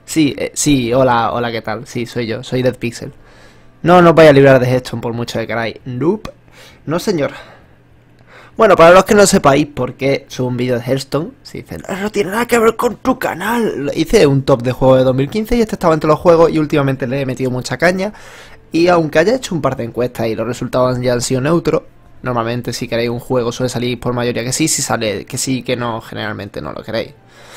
Sí, hola, hola, ¿qué tal? Sí, soy yo, soy Dead Pixel. No, no os vais a librar de Hearthstone por mucho que queráis. Nope. No, señor. Bueno, para los que no sepáis por qué subo un vídeo de Hearthstone, si dicen, "Ah, no tiene nada que ver con tu canal". Hice un top de juegos de 2015 y este estaba entre los juegos y últimamente le he metido mucha caña. Y aunque haya hecho un par de encuestas y los resultados ya han sido neutros, normalmente si queréis un juego suele salir por mayoría que sí, si sale que sí, que no, generalmente no lo queréis.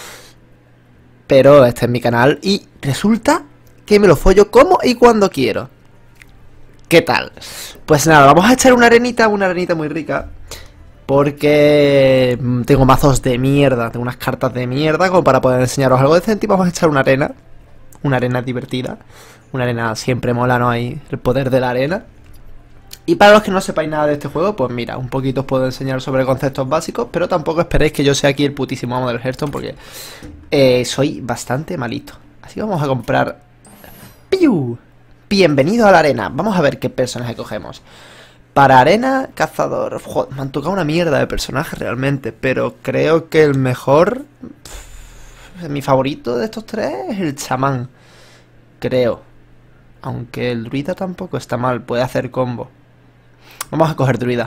Pero este es mi canal y resulta que me lo follo como y cuando quiero. ¿Qué tal? Pues nada, vamos a echar una arenita muy rica. Porque tengo mazos de mierda, tengo unas cartas de mierda como para poder enseñaros algo decente y vamos a echar una arena divertida. Una arena siempre mola, ¿no? Hay el poder de la arena. Y para los que no sepáis nada de este juego, pues mira, un poquito os puedo enseñar sobre conceptos básicos, pero tampoco esperéis que yo sea aquí el putísimo amo del Hearthstone porque soy bastante malito. Así que vamos a comprar... ¡Piu! Bienvenido a la arena. Vamos a ver qué personaje cogemos. Para arena, cazador... Joder, me han tocado una mierda de personajes realmente, pero creo que el mejor... mi favorito de estos tres es el chamán. Creo. Aunque el druida tampoco está mal, puede hacer combo. Vamos a coger druida.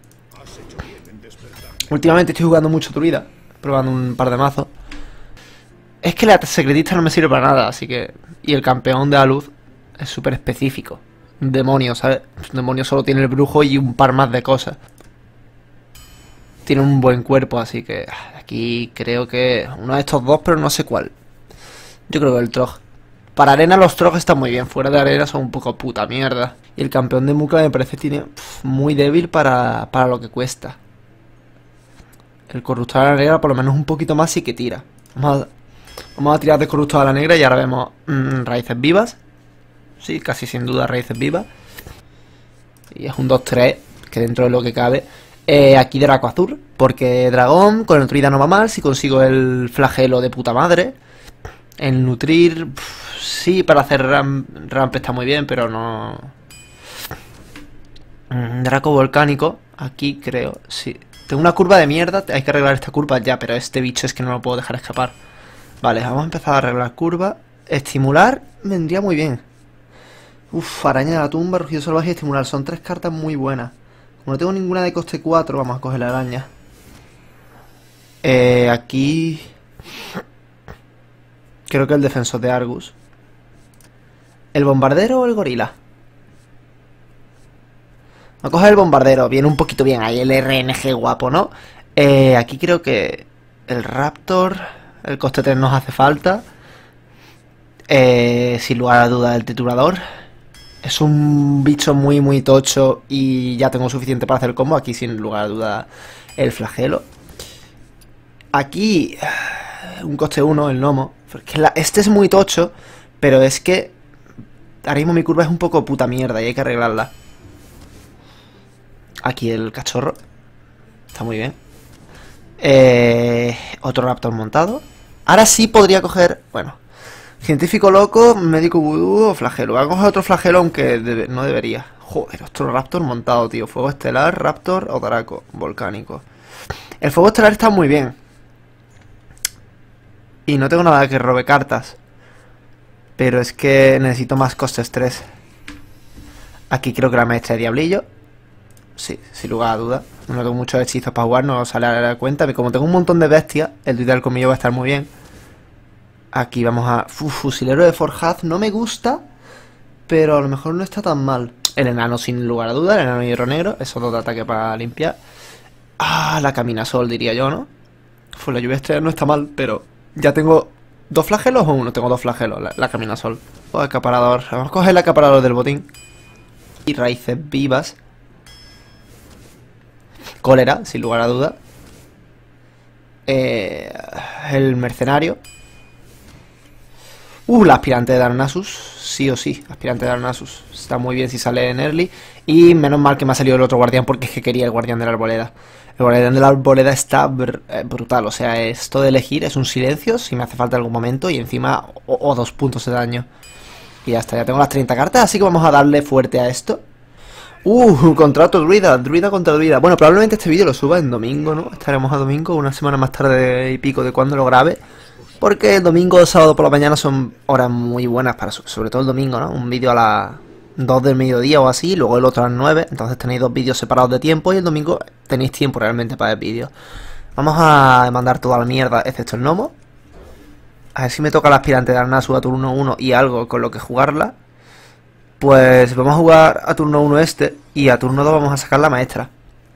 Últimamente estoy jugando mucho druida, probando un par de mazos. Es que la secretista no me sirve para nada, así que... Y el campeón de la luz es súper específico. Un demonio, ¿sabes? Un demonio solo tiene el brujo y un par más de cosas. Tiene un buen cuerpo, así que... Aquí creo que... uno de estos dos, pero no sé cuál. Yo creo que el Trog. Para arena los Trog están muy bien. Fuera de arena son un poco puta mierda. Y el campeón de Mukla me parece tiene muy débil para lo que cuesta. El corruptor a la negra por lo menos un poquito más sí que tira. Vamos a tirar de corruptor a la negra y ahora vemos raíces vivas. Sí, casi sin duda raíces vivas. Y es un 2-3, que dentro de lo que cabe. Aquí Draco Azul, porque dragón con el druida no va mal. Si consigo el flagelo de puta madre. El nutrir, sí, para hacer ramp está muy bien, pero no... Draco volcánico, aquí creo, sí. Tengo una curva de mierda, hay que arreglar esta curva ya, pero este bicho es que no lo puedo dejar escapar. Vale, vamos a empezar a arreglar curva. Estimular vendría muy bien. Uf, araña de la tumba, rugido salvaje y estimular. Son tres cartas muy buenas. Como no tengo ninguna de coste 4, vamos a coger la araña. Aquí... Creo que el defensor de Argus. ¿El bombardero o el gorila? Vamos a coger el bombardero. Viene un poquito bien ahí el RNG guapo, ¿no? Aquí creo que el Raptor... El coste 3 nos hace falta. Sin lugar a duda el triturador. Es un bicho muy tocho y ya tengo suficiente para hacer el combo. Aquí sin lugar a duda el flagelo. Aquí un coste 1, el gnomo. Porque este es muy tocho, pero es que ahora mismo mi curva es un poco puta mierda y hay que arreglarla. Aquí el cachorro. Está muy bien. Otro raptor montado. Ahora sí podría coger, bueno, científico loco, médico vudú o flagelo. Voy a coger otro flagelo, aunque no debería. Joder, otro raptor montado, tío. Fuego estelar, raptor o draco volcánico. El fuego estelar está muy bien. Y no tengo nada que robe cartas. Pero es que necesito más costes 3. Aquí creo que la maestra de diablillo. Sí, sin lugar a duda. No tengo muchos hechizos para jugar, no sale a la cuenta. Como tengo un montón de bestias, el druida del colmillo va a estar muy bien. Aquí vamos a... fusilero de Forjaz no me gusta, pero a lo mejor no está tan mal. El enano sin lugar a duda, el enano hierro negro. Eso dos de ataque para limpiar. Ah, la caminasol diría yo, ¿no? La lluvia estrella no está mal, pero... ¿Ya tengo dos flagelos o uno? Tengo dos flagelos, la caminasol. O acaparador. Vamos a coger el acaparador del botín. Y raíces vivas. Cólera, sin lugar a duda. El mercenario. La aspirante de Darnassus. Sí o sí, aspirante de Darnassus. Está muy bien si sale en early. Y menos mal que me ha salido el otro guardián porque es que quería el guardián de la arboleda. El guardián de la arboleda está brutal. O sea, esto de elegir es un silencio si me hace falta algún momento. Y encima, o 2 puntos de daño. Y ya está, ya tengo las 30 cartas. Así que vamos a darle fuerte a esto. Contra otro druida. Druida contra druida. Bueno, probablemente este vídeo lo suba en domingo, ¿no? Estaremos a domingo, una semana más tarde y pico de cuando lo grabe. Porque el domingo o sábado por la mañana son horas muy buenas para, sobre todo el domingo, ¿no? Un vídeo a las 2 del mediodía o así, luego el otro a las 9. Entonces tenéis dos vídeos separados de tiempo y el domingo tenéis tiempo realmente para el vídeo. Vamos a mandar toda la mierda, excepto el gnomo. A ver si me toca el aspirante de Arnasu a turno 1 y algo con lo que jugarla. Pues vamos a jugar a turno 1 este y a turno 2 vamos a sacar la maestra.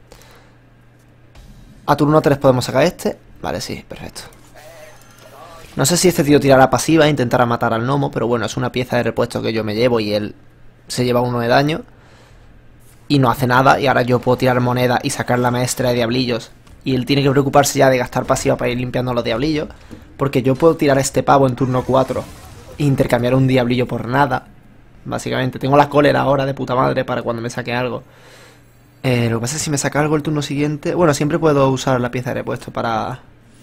A turno 3 podemos sacar este. Vale, sí, perfecto. No sé si este tío tirará pasiva e intentará matar al gnomo, pero bueno, es una pieza de repuesto que yo me llevo y él se lleva 1 de daño. Y no hace nada, y ahora yo puedo tirar moneda y sacar la maestra de diablillos. Y él tiene que preocuparse ya de gastar pasiva para ir limpiando los diablillos. Porque yo puedo tirar a este pavo en turno 4 e intercambiar un diablillo por nada. Básicamente, tengo la cólera ahora de puta madre para cuando me saque algo. Lo que pasa es que si me saca algo el turno siguiente... Bueno, siempre puedo usar la pieza de repuesto para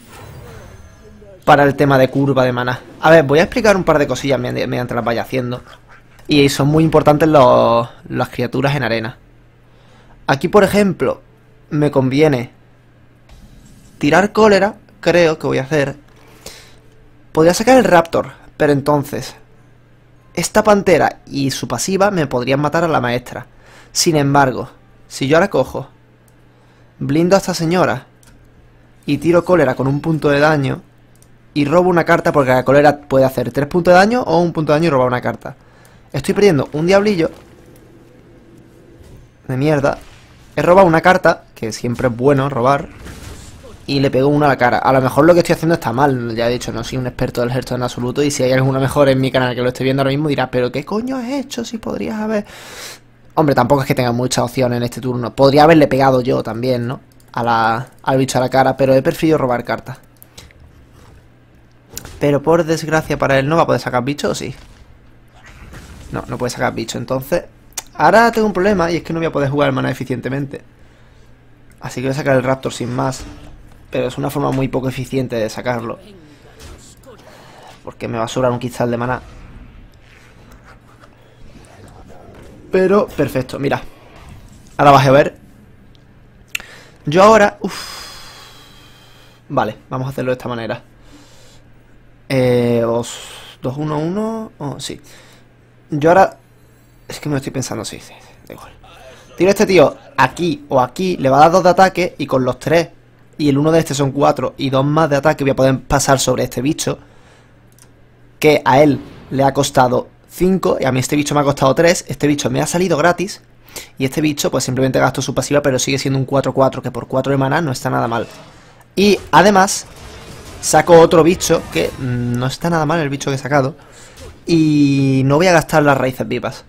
el tema de curva de maná. A ver, voy a explicar un par de cosillas mediante las vaya haciendo. Y son muy importantes las criaturas en arena. Aquí, por ejemplo, me conviene tirar cólera, creo que voy a hacer. Podría sacar el Raptor, pero entonces esta pantera y su pasiva me podrían matar a la maestra. Sin embargo, si yo ahora cojo, blindo a esta señora y tiro cólera con un punto de daño y robo una carta, porque la cólera puede hacer 3 puntos de daño o un punto de daño y robar una carta. Estoy perdiendo un diablillo de mierda. He robado una carta, que siempre es bueno robar, y le pego una a la cara. A lo mejor lo que estoy haciendo está mal. Ya he dicho, no soy un experto del Hearthstone en absoluto, y si hay alguno mejor en mi canal que lo esté viendo ahora mismo dirá, pero ¿qué coño has hecho si podrías haber...? Hombre, tampoco es que tenga muchas opciones en este turno. Podría haberle pegado yo también, ¿no? Al bicho a la cara, pero he preferido robar cartas. Pero por desgracia para él no va a poder sacar bicho, ¿o sí? No, no puede sacar bicho, entonces... Ahora tengo un problema y es que no voy a poder jugar el maná eficientemente. Así que voy a sacar el Raptor sin más. Pero es una forma muy poco eficiente de sacarlo. Porque me va a sobrar un cristal de maná. Pero, perfecto, mira. Ahora vas a ver. Yo ahora... Vale, vamos a hacerlo de esta manera. 2-1-1... Oh, sí. Yo ahora... Es que me lo estoy pensando, sí, da igual. Tiro a este tío aquí o aquí, le va a dar 2 de ataque y con los 3 y el 1 de este son 4 y 2 más de ataque voy a poder pasar sobre este bicho, que a él le ha costado 5 y a mí este bicho me ha costado 3. Este bicho me ha salido gratis y este bicho pues simplemente gasto su pasiva, pero sigue siendo un 4-4, que por 4 de maná no está nada mal. Y además saco otro bicho que no está nada mal, el bicho que he sacado, y no voy a gastar las raíces vivas.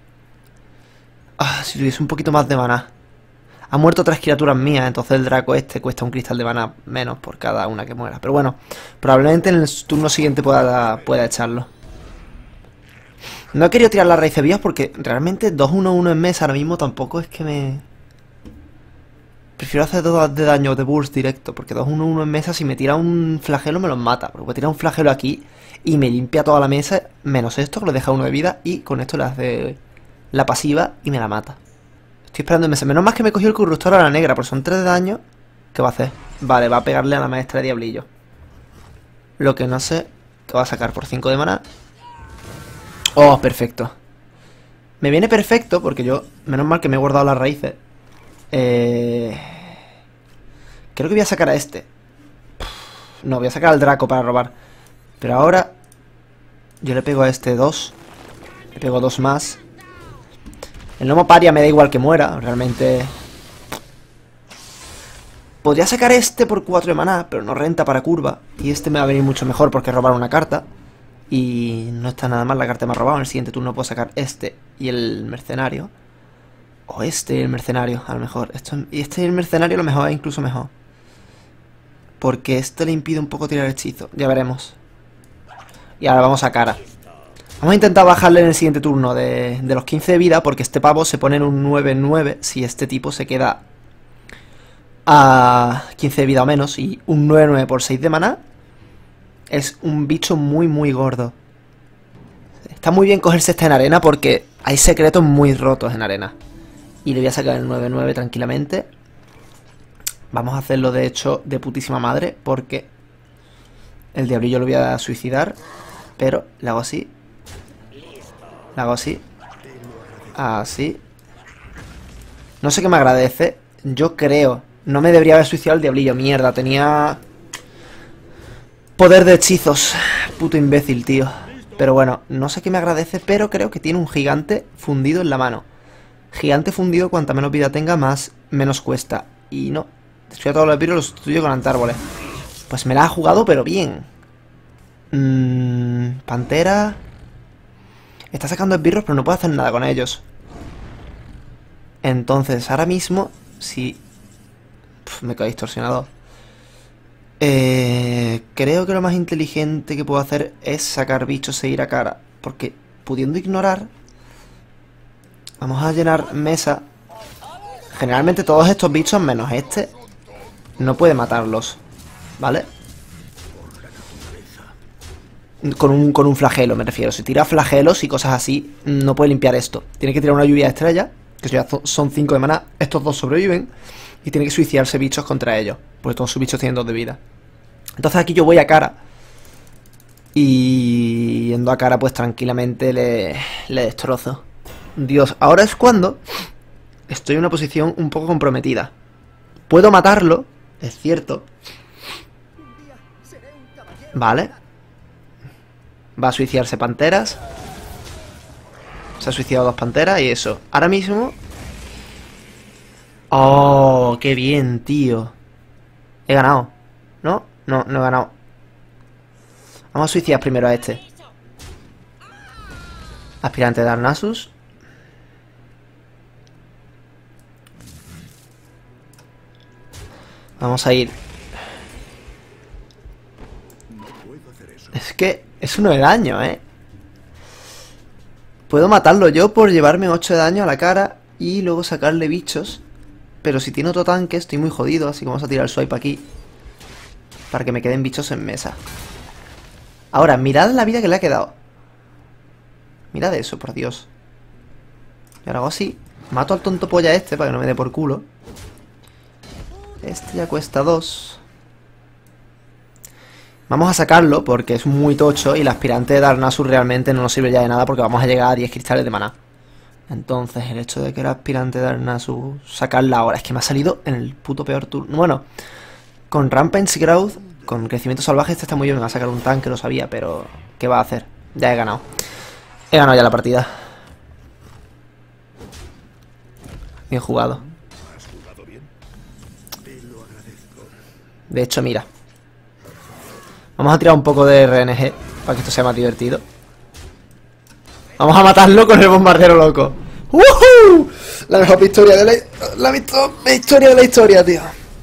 Si tuviese un poquito más de maná. Ha muerto 3 criaturas mías, entonces el Draco este cuesta un cristal de maná menos por cada una que muera. Pero bueno, probablemente en el turno siguiente pueda echarlo. No he querido tirar las raíces vivas porque realmente 2-1-1 en mesa ahora mismo tampoco es que me... Prefiero hacer 2 de daño de burst directo, porque 2-1-1 en mesa si me tira un flagelo me los mata. Porque puede tirar un flagelo aquí y me limpia toda la mesa, menos esto que le deja 1 de vida, y con esto le hace la pasiva y me la mata. Estoy esperando en mesa. Menos más que me cogió el corruptor a la negra, porque son 3 de daño. ¿Qué va a hacer? Vale, va a pegarle a la maestra de diablillo. Lo que no sé, que va a sacar por 5 de maná. Oh, perfecto. Me viene perfecto porque yo, menos mal que me he guardado las raíces. Creo que voy a sacar a este. No, voy a sacar al Draco para robar. Pero ahora yo le pego a este 2. Le pego 2 más. El gnomo paria me da igual que muera. Realmente podría sacar este por 4 de maná, pero no renta para curva. Y este me va a venir mucho mejor porque robar una carta. Y no está nada mal la carta que me ha robado. En el siguiente turno puedo sacar este y el mercenario. O este y el mercenario, a lo mejor. Y este y el mercenario a lo mejor es incluso mejor. Porque este le impide un poco tirar hechizo. Ya veremos. Y ahora vamos a cara. Vamos a intentar bajarle en el siguiente turno de los 15 de vida, porque este pavo se pone en un 9-9 si este tipo se queda a 15 de vida o menos. Y un 9-9 por 6 de maná es un bicho muy muy gordo. Está muy bien cogerse esta en arena porque hay secretos muy rotos en arena. Y le voy a sacar el 9-9 tranquilamente. Vamos a hacerlo de hecho de putísima madre porque El diablillo lo voy a suicidar. Pero le hago así. Le hago así. Así. No sé qué me agradece. Yo creo. No me debería haber suicidado el diablillo. Mierda, tenía... poder de hechizos. Puto imbécil, tío. Pero bueno, no sé qué me agradece, pero creo que tiene un gigante fundido en la mano. Gigante fundido, cuanta menos vida tenga, menos cuesta. Y no. Destruye a todos los esbirros y los sustituyo con antárboles. Pues me la ha jugado, pero bien. Pantera. Está sacando esbirros, pero no puedo hacer nada con ellos. Entonces, ahora mismo, si... me cae distorsionado. Creo que lo más inteligente que puedo hacer es sacar bichos e ir a cara. Porque pudiendo ignorar, vamos a llenar mesa. Generalmente todos estos bichos, menos este, no puede matarlos, ¿vale? Con un flagelo, me refiero. Si tira flagelos y cosas así, no puede limpiar esto. Tiene que tirar una lluvia de estrella, que ya son 5 de maná. Estos dos sobreviven. Y tiene que suicidarse bichos contra ellos, porque todos sus bichos tienen 2 de vida. Entonces aquí yo voy a cara. Y yendo a cara, pues tranquilamente le destrozo. Dios, ahora es cuando estoy en una posición un poco comprometida. Puedo matarlo, es cierto. Vale. Va a suicidarse panteras. Se ha suicidado 2 panteras y eso. Ahora mismo... ¡Oh! ¡Qué bien, tío! He ganado. ¿No? No, no he ganado. Vamos a suicidar primero a este. Aspirante de Darnassus. Vamos a ir. Es que es 1 de daño, ¿eh? Puedo matarlo yo por llevarme 8 de daño a la cara y luego sacarle bichos. Pero si tiene otro tanque estoy muy jodido, así que vamos a tirar el swipe aquí para que me queden bichos en mesa. Ahora, mirad la vida que le ha quedado. Mirad eso, por Dios. Y ahora hago así. Mato al tonto polla este para que no me dé por culo. Este ya cuesta 2. Vamos a sacarlo porque es muy tocho y el aspirante de Darnassus realmente no nos sirve ya de nada porque vamos a llegar a 10 cristales de maná. Entonces, el hecho de que el aspirante de Darnassus sacarla ahora, es que me ha salido en el puto peor turno. Bueno, con Rampage Growth, con crecimiento salvaje, este está muy bien. Me va a sacar un tanque, lo sabía, pero ¿qué va a hacer? Ya he ganado. He ganado ya la partida. Bien jugado. De hecho, mira. Vamos a tirar un poco de RNG para que esto sea más divertido. Vamos a matarlo con el bombardero loco. ¡Woohoo! La mejor historia de la historia, tío.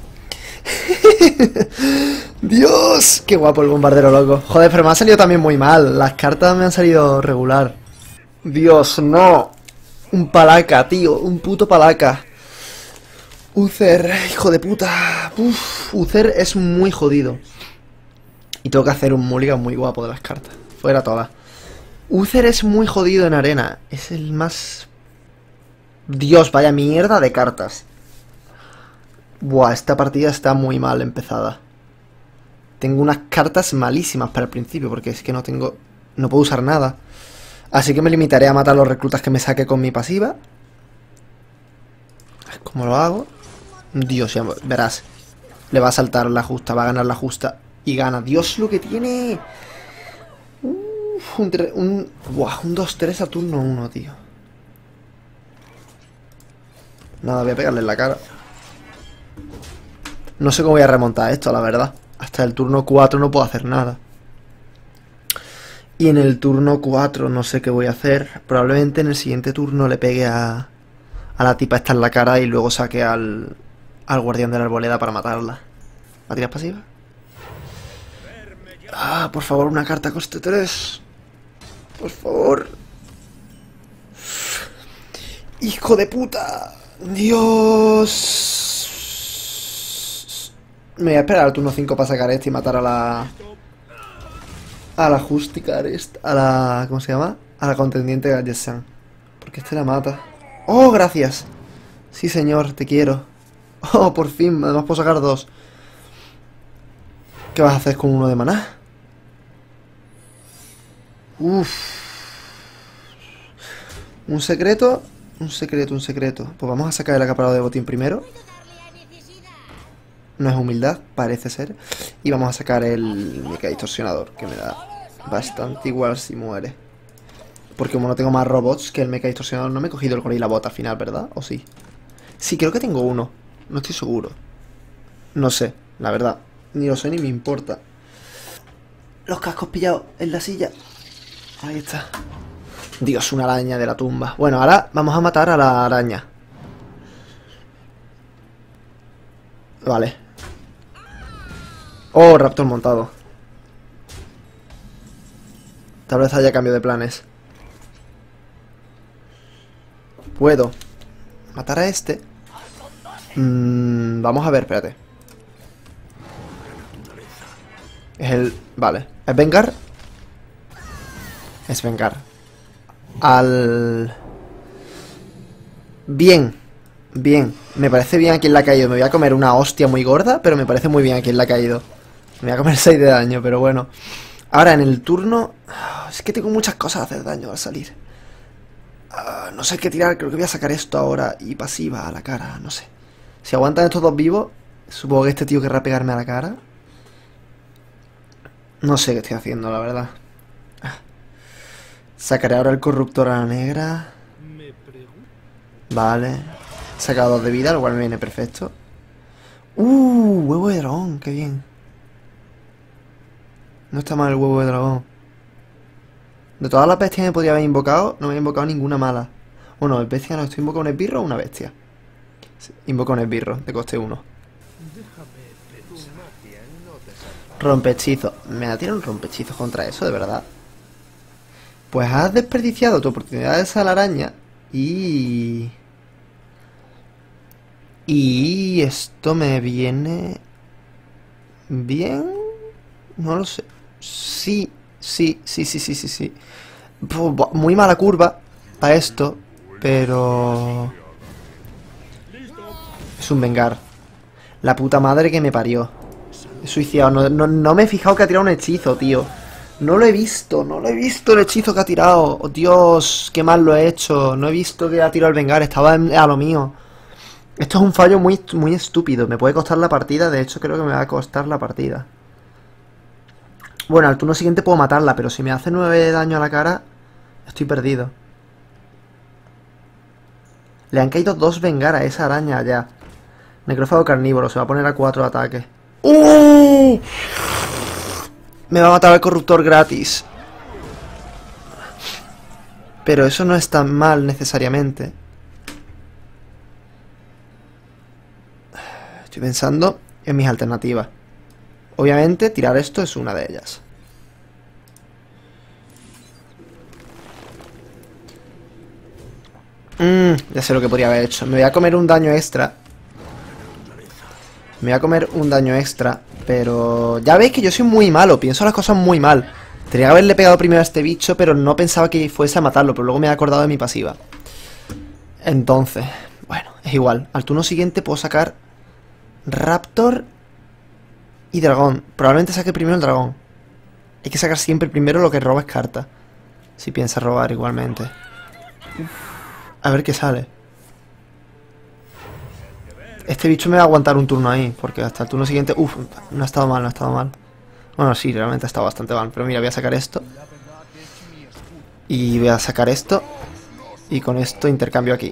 Dios, qué guapo el bombardero loco. Joder, pero me ha salido también muy mal. Las cartas me han salido regular. Dios, no. Un palaca, tío. Un puto palaca. Uther, hijo de puta. Uf, Uther es muy jodido. Y tengo que hacer un mulligan muy guapo de las cartas. Fuera todas. Uther es muy jodido en arena. Es el más... Dios, vaya mierda de cartas. Buah, esta partida está muy mal empezada. Tengo unas cartas malísimas para el principio, porque es que no tengo... No puedo usar nada. Así que me limitaré a matar los reclutas que me saque con mi pasiva. ¿Cómo lo hago? Dios, ya verás. Le va a saltar la justa, va a ganar la justa. Y gana. Dios, lo que tiene... un 2-3 a turno 1, tío. Nada, voy a pegarle en la cara. No sé cómo voy a remontar esto, la verdad. Hasta el turno 4 no puedo hacer nada. Y en el turno 4 no sé qué voy a hacer. Probablemente en el siguiente turno le pegue a la tipa esta en la cara y luego saque al guardián de la arboleda para matarla. ¿Va a tirar pasiva? Ah, por favor, una carta coste 3. Por favor. ¡Hijo de puta! ¡Dios! Me voy a esperar al turno 5 para sacar este y matar a la... Justicar esta... A la... ¿Cómo se llama? A la contendiente Gadgesan. Porque este la mata. ¡Oh, gracias! Sí, señor, te quiero. ¡Oh, por fin! Además puedo sacar 2. ¿Qué vas a hacer con 1 de maná? Uff. Un secreto. Un secreto, un secreto. Pues vamos a sacar el acaparado de botín primero. No es humildad, parece ser. Y vamos a sacar el mecha distorsionador, que me da bastante igual si muere. Porque como no tengo más robots que el mecha distorsionador, no me he cogido el gorila bot al final, ¿verdad? ¿O sí? Sí, creo que tengo uno. No estoy seguro. No sé, la verdad. Ni lo sé ni me importa. Los cascos pillados en la silla. Ahí está. Dios, una araña de la tumba. Bueno, ahora vamos a matar a la araña. Vale. Oh, raptor montado. Tal vez haya cambio de planes. Puedo matar a este. Vamos a ver, espérate. Es el... Vale. ¿Es vengar? Es vengar. Bien. Bien. Me parece bien a quien le ha caído. Me voy a comer una hostia muy gorda, pero me parece muy bien a quien le ha caído. Me voy a comer 6 de daño, pero bueno. Ahora en el turno... Es que tengo muchas cosas a hacer daño al salir. No sé qué tirar. Creo que voy a sacar esto ahora. Y pasiva a la cara. No sé. Si aguantan estos dos vivos, supongo que este tío querrá pegarme a la cara. No sé qué estoy haciendo, la verdad. Sacaré ahora el corruptor a la negra. Vale. He sacado 2 de vida, lo cual me viene perfecto. Huevo de dragón, qué bien. No está mal el huevo de dragón. De todas las bestias que me podría haber invocado, no me he invocado ninguna mala. O no, el bestia no, estoy invocando un esbirro o una bestia. Sí, invoco un esbirro, de coste 1. Rompehechizo. ¿Me da tirar un rompehechizo contra eso, de verdad? Pues has desperdiciado tu oportunidad de esa araña. Y esto me viene... ¿Bien? No lo sé. Sí. Muy mala curva para esto, pero... Es un vengar. La puta madre que me parió. He suicidado. No me he fijado que ha tirado un hechizo, tío. No lo he visto el hechizo que ha tirado. Oh, Dios, qué mal lo he hecho. No he visto que ha tirado el vengar, estaba a lo mío. Esto es un fallo muy, muy estúpido. Me puede costar la partida, de hecho creo que me va a costar la partida. Bueno, al turno siguiente puedo matarla, pero si me hace 9 de daño a la cara, estoy perdido. Le han caído 2 vengar a esa araña ya. Necrófago carnívoro, se va a poner a 4 ataques. Me va a matar el corruptor gratis. Pero eso no es tan mal necesariamente. Estoy pensando en mis alternativas. Obviamente tirar esto es una de ellas. Ya sé lo que podría haber hecho. Me voy a comer un daño extra. Me voy a comer un daño extra. Pero ya veis que yo soy muy malo. Pienso las cosas muy mal. Tenía que haberle pegado primero a este bicho, pero no pensaba que fuese a matarlo. Pero luego me he acordado de mi pasiva. Entonces, bueno, es igual. Al turno siguiente puedo sacar Raptor y dragón. Probablemente saque primero el dragón. Hay que sacar siempre primero lo que roba es carta. Si piensa robar igualmente. A ver qué sale. Este bicho me va a aguantar un turno ahí. Porque hasta el turno siguiente... no ha estado mal, no ha estado mal. Bueno, sí, realmente ha estado bastante mal. Pero mira, voy a sacar esto. Y voy a sacar esto. Y con esto intercambio aquí.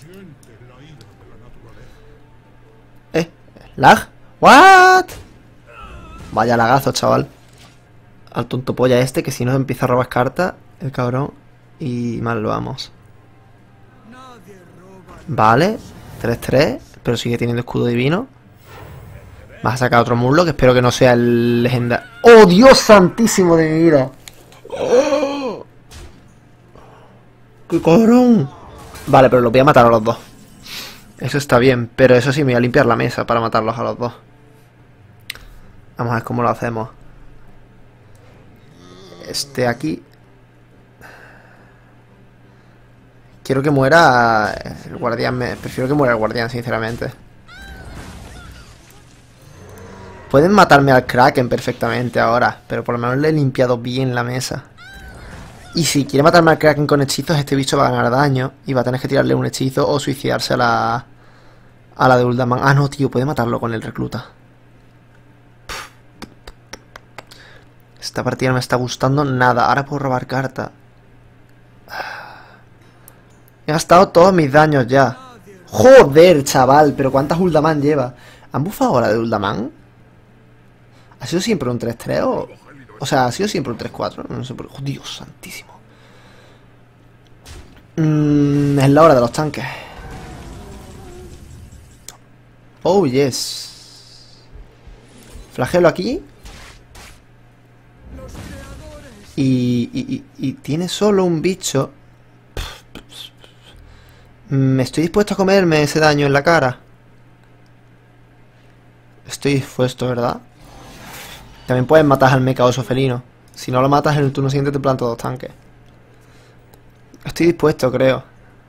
¿Lag? ¿What? Vaya lagazo, chaval. Al tonto polla este, que si no empieza a robar cartas, el cabrón. Y mal lo vamos. Vale, 3-3, pero sigue teniendo escudo divino. Vas a sacar otro muslo, que espero que no sea el legendario. ¡Oh, Dios santísimo de mi vida! ¡Oh! ¡Qué cabrón! Vale, pero los voy a matar a los dos. Eso está bien, pero eso sí, me voy a limpiar la mesa para matarlos a los dos. Vamos a ver cómo lo hacemos. Este aquí. Quiero que muera el guardián. Prefiero que muera el guardián, sinceramente. Pueden matarme al Kraken perfectamente ahora, pero por lo menos le he limpiado bien la mesa. Y si quiere matarme al Kraken con hechizos, este bicho va a ganar daño. Y va a tener que tirarle un hechizo o suicidarse a la de Uldaman. Ah, no, tío, puede matarlo con el recluta. Esta partida no me está gustando nada. Ahora puedo robar carta. He gastado todos mis daños ya. Joder, chaval, pero ¿cuántas Uldaman lleva? ¿Han bufado ahora de Uldaman? ¿Ha sido siempre un 3-3 o...? O sea, ¿ha sido siempre un 3-4? No sé por qué. Oh, Dios santísimo. Es la hora de los tanques. Oh, yes. Flagelo aquí. Y tiene solo un bicho. Me estoy dispuesto a comerme ese daño en la cara. Estoy dispuesto, ¿verdad? También puedes matar al mecha oso felino. Si no lo matas en el turno siguiente te planto 2 tanques. Estoy dispuesto, creo.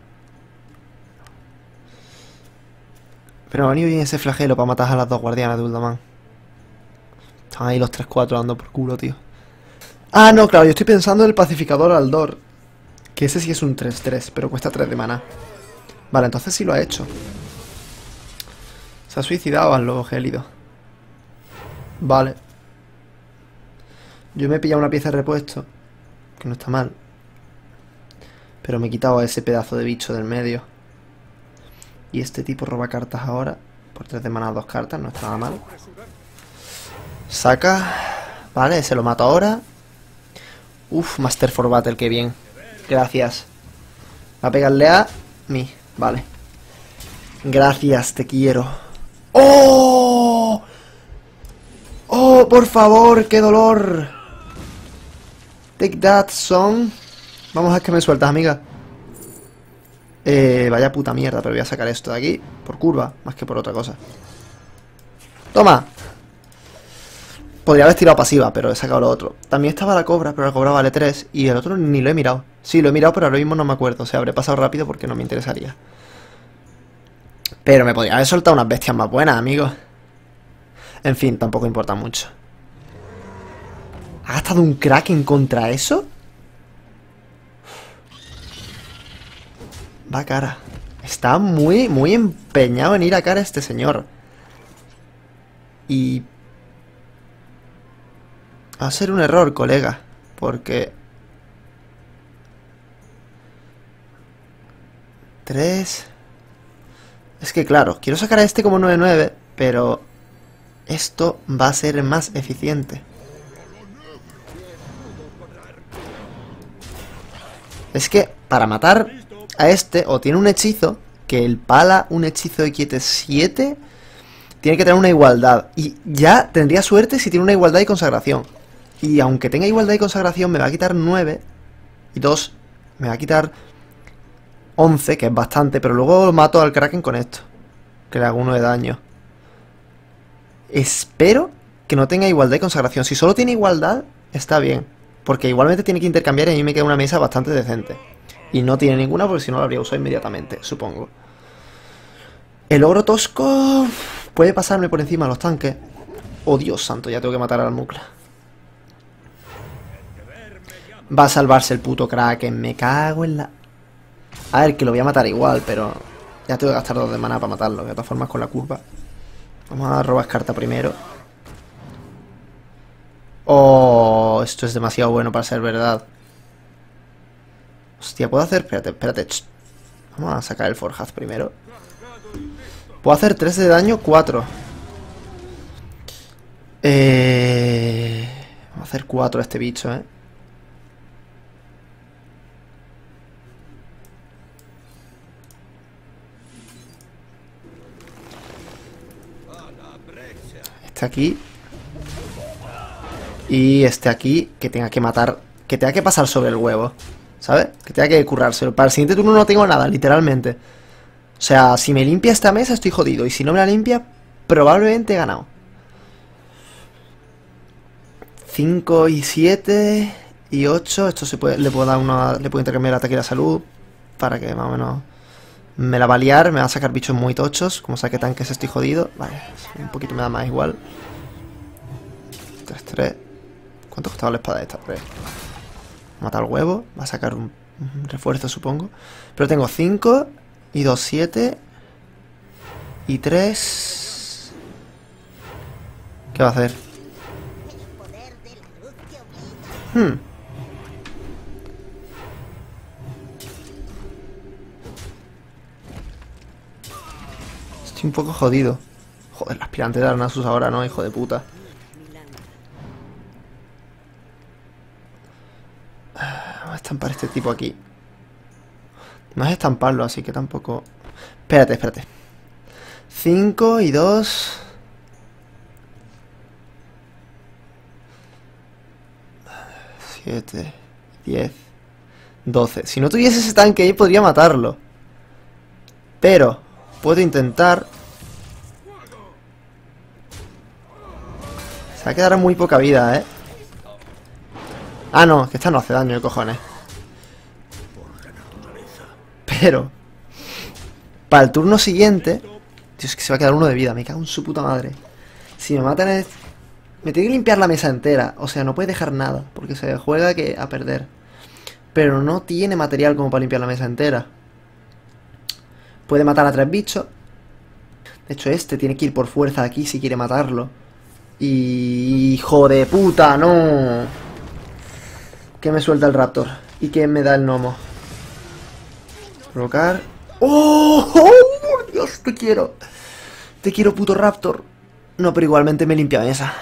Pero me ha venido bien ese flagelo para matar a las 2 guardianas de Uldaman. Están ahí los 3-4 dando por culo, tío. Ah, no, claro, yo estoy pensando en el pacificador Aldor. Que ese sí es un 3-3, pero cuesta 3 de maná. Vale, entonces sí lo ha hecho. Se ha suicidado al lobo gélido. Vale. Yo me he pillado una pieza de repuesto, que no está mal. Pero me he quitado a ese pedazo de bicho del medio. Y este tipo roba cartas ahora. Por 3 de maná 2 cartas, no está nada mal. Saca. Vale, se lo mato ahora. Uf, Master for Battle, qué bien. Gracias. Va a pegarle a mí. Vale. Gracias, te quiero. ¡Oh! ¡Oh, por favor! ¡Qué dolor! Take that, son. Vamos a ver que me sueltas, amiga. Vaya puta mierda, pero voy a sacar esto de aquí. Por curva, más que por otra cosa. ¡Toma! Podría haber tirado pasiva, pero he sacado lo otro. También estaba la cobra, pero la cobra vale 3. Y el otro ni lo he mirado. Sí, lo he mirado, pero ahora mismo no me acuerdo. O sea, habré pasado rápido porque no me interesaría. Pero me podría haber soltado unas bestias más buenas, amigos. En fin, tampoco importa mucho. ¿Ha gastado un Kraken contra eso? Va cara. Está muy, muy empeñado en ir a cara este señor. Y... va a ser un error, colega. Porque... 3... Es que claro, quiero sacar a este como 9-9, pero... esto va a ser más eficiente. Es que para matar a este, o tiene un hechizo, que el pala un hechizo de quiete 7, tiene que tener una igualdad. Y ya tendría suerte si tiene una igualdad y consagración. Y aunque tenga igualdad y consagración, me va a quitar 9. Y 2, me va a quitar 11, que es bastante. Pero luego mato al Kraken con esto, que le hago 1 de daño. Espero que no tenga igualdad y consagración. Si solo tiene igualdad, está bien. Porque igualmente tiene que intercambiar y a mí me queda una mesa bastante decente. Y no tiene ninguna porque si no la habría usado inmediatamente, supongo. El ogro tosco puede pasarme por encima de los tanques. Oh, Dios santo, ya tengo que matar al Mukla. Va a salvarse el puto Kraken, me cago en la... A ver, que lo voy a matar igual, pero... ya tengo que gastar 2 de maná para matarlo. De todas formas, con la curva. Vamos a robar carta primero. Oh, esto es demasiado bueno para ser verdad. Hostia, ¿puedo hacer? Espérate, espérate. Vamos a sacar el Forjaz primero. Puedo hacer 3 de daño, 4. Vamos a hacer 4 a este bicho, Este aquí. Y este aquí, que tenga que matar, que tenga que pasar sobre el huevo, ¿sabes? Que tenga que currárselo. Para el siguiente turno no tengo nada, literalmente. O sea, si me limpia esta mesa estoy jodido. Y si no me la limpia, probablemente he ganado. 5 y 7 y 8. Esto se puede, le puedo dar una, le puedo intercambiar el ataque y la salud. Para que más o menos me la va a liar. Me va a sacar bichos muy tochos. Como saque tanques estoy jodido. Vale, un poquito me da más igual. 3-3. ¿Cuánto costaba la espada esta? 3. Mata al huevo. Va a sacar un refuerzo, supongo. Pero tengo 5 y 2, 7 y 3. ¿Qué va a hacer? Estoy un poco jodido. Joder, el aspirante de Darnassus ahora, ¿no? Hijo de puta. Vamos a estampar a este tipo aquí. No es estamparlo, así que tampoco... Espérate, espérate. 5 y 2... 7, 10, 12. Si no tuviese ese tanque ahí podría matarlo. Pero puedo intentar. Se va a quedar muy poca vida, ¿eh? Ah, no, que esta no hace daño, cojones. Pero para el turno siguiente... Dios, que se va a quedar uno de vida. Me cago en su puta madre. Si me matan es... Me tiene que limpiar la mesa entera. O sea, no puede dejar nada. Porque se juega que a perder. Pero no tiene material como para limpiar la mesa entera. Puede matar a 3 bichos. De hecho, este tiene que ir por fuerza aquí si quiere matarlo. Y... ¡Hijo de puta! ¡No! Que me suelta el raptor. Y que me da el gnomo. Provocar. ¡Oh! ¡Oh! ¡Dios! Te quiero. Te quiero, puto raptor. No, pero igualmente me limpia mesa.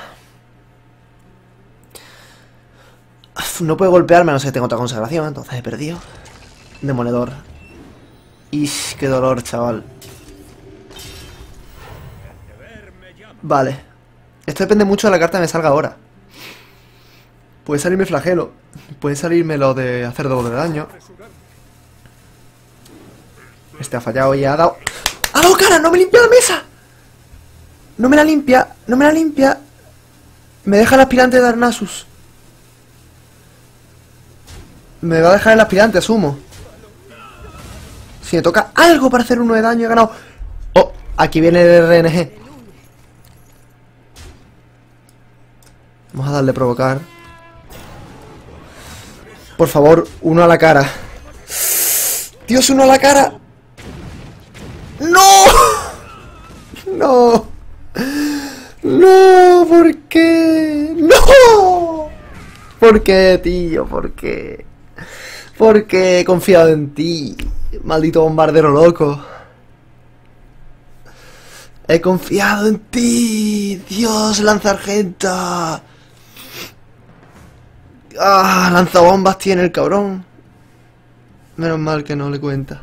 No puede golpearme, no sé, tengo otra consagración, entonces he perdido. Demoledor. Ish, qué dolor, chaval. Vale. Esto depende mucho de la carta que me salga ahora. Puede salirme flagelo. Puede salirme lo de hacer doble de daño. Este ha fallado y ha dado... ¡Ha dado cara! ¡No me limpia la mesa! No me la limpia, no me la limpia. Me deja el aspirante de Darnassus. Me va a dejar el aspirante, asumo. Si me toca algo para hacer 1 de daño, he ganado. Oh, aquí viene el RNG. Vamos a darle provocar. Por favor, 1 a la cara. Dios, 1 a la cara. ¡No! ¡No! ¡No! ¿Por qué? ¡No! ¿Por qué, tío? ¿Por qué? ¿Por qué he confiado en ti? Maldito bombardero loco. He confiado en ti. Dios, lanzargenta. Ah, lanzabombas tiene el cabrón. Menos mal que no le cuenta.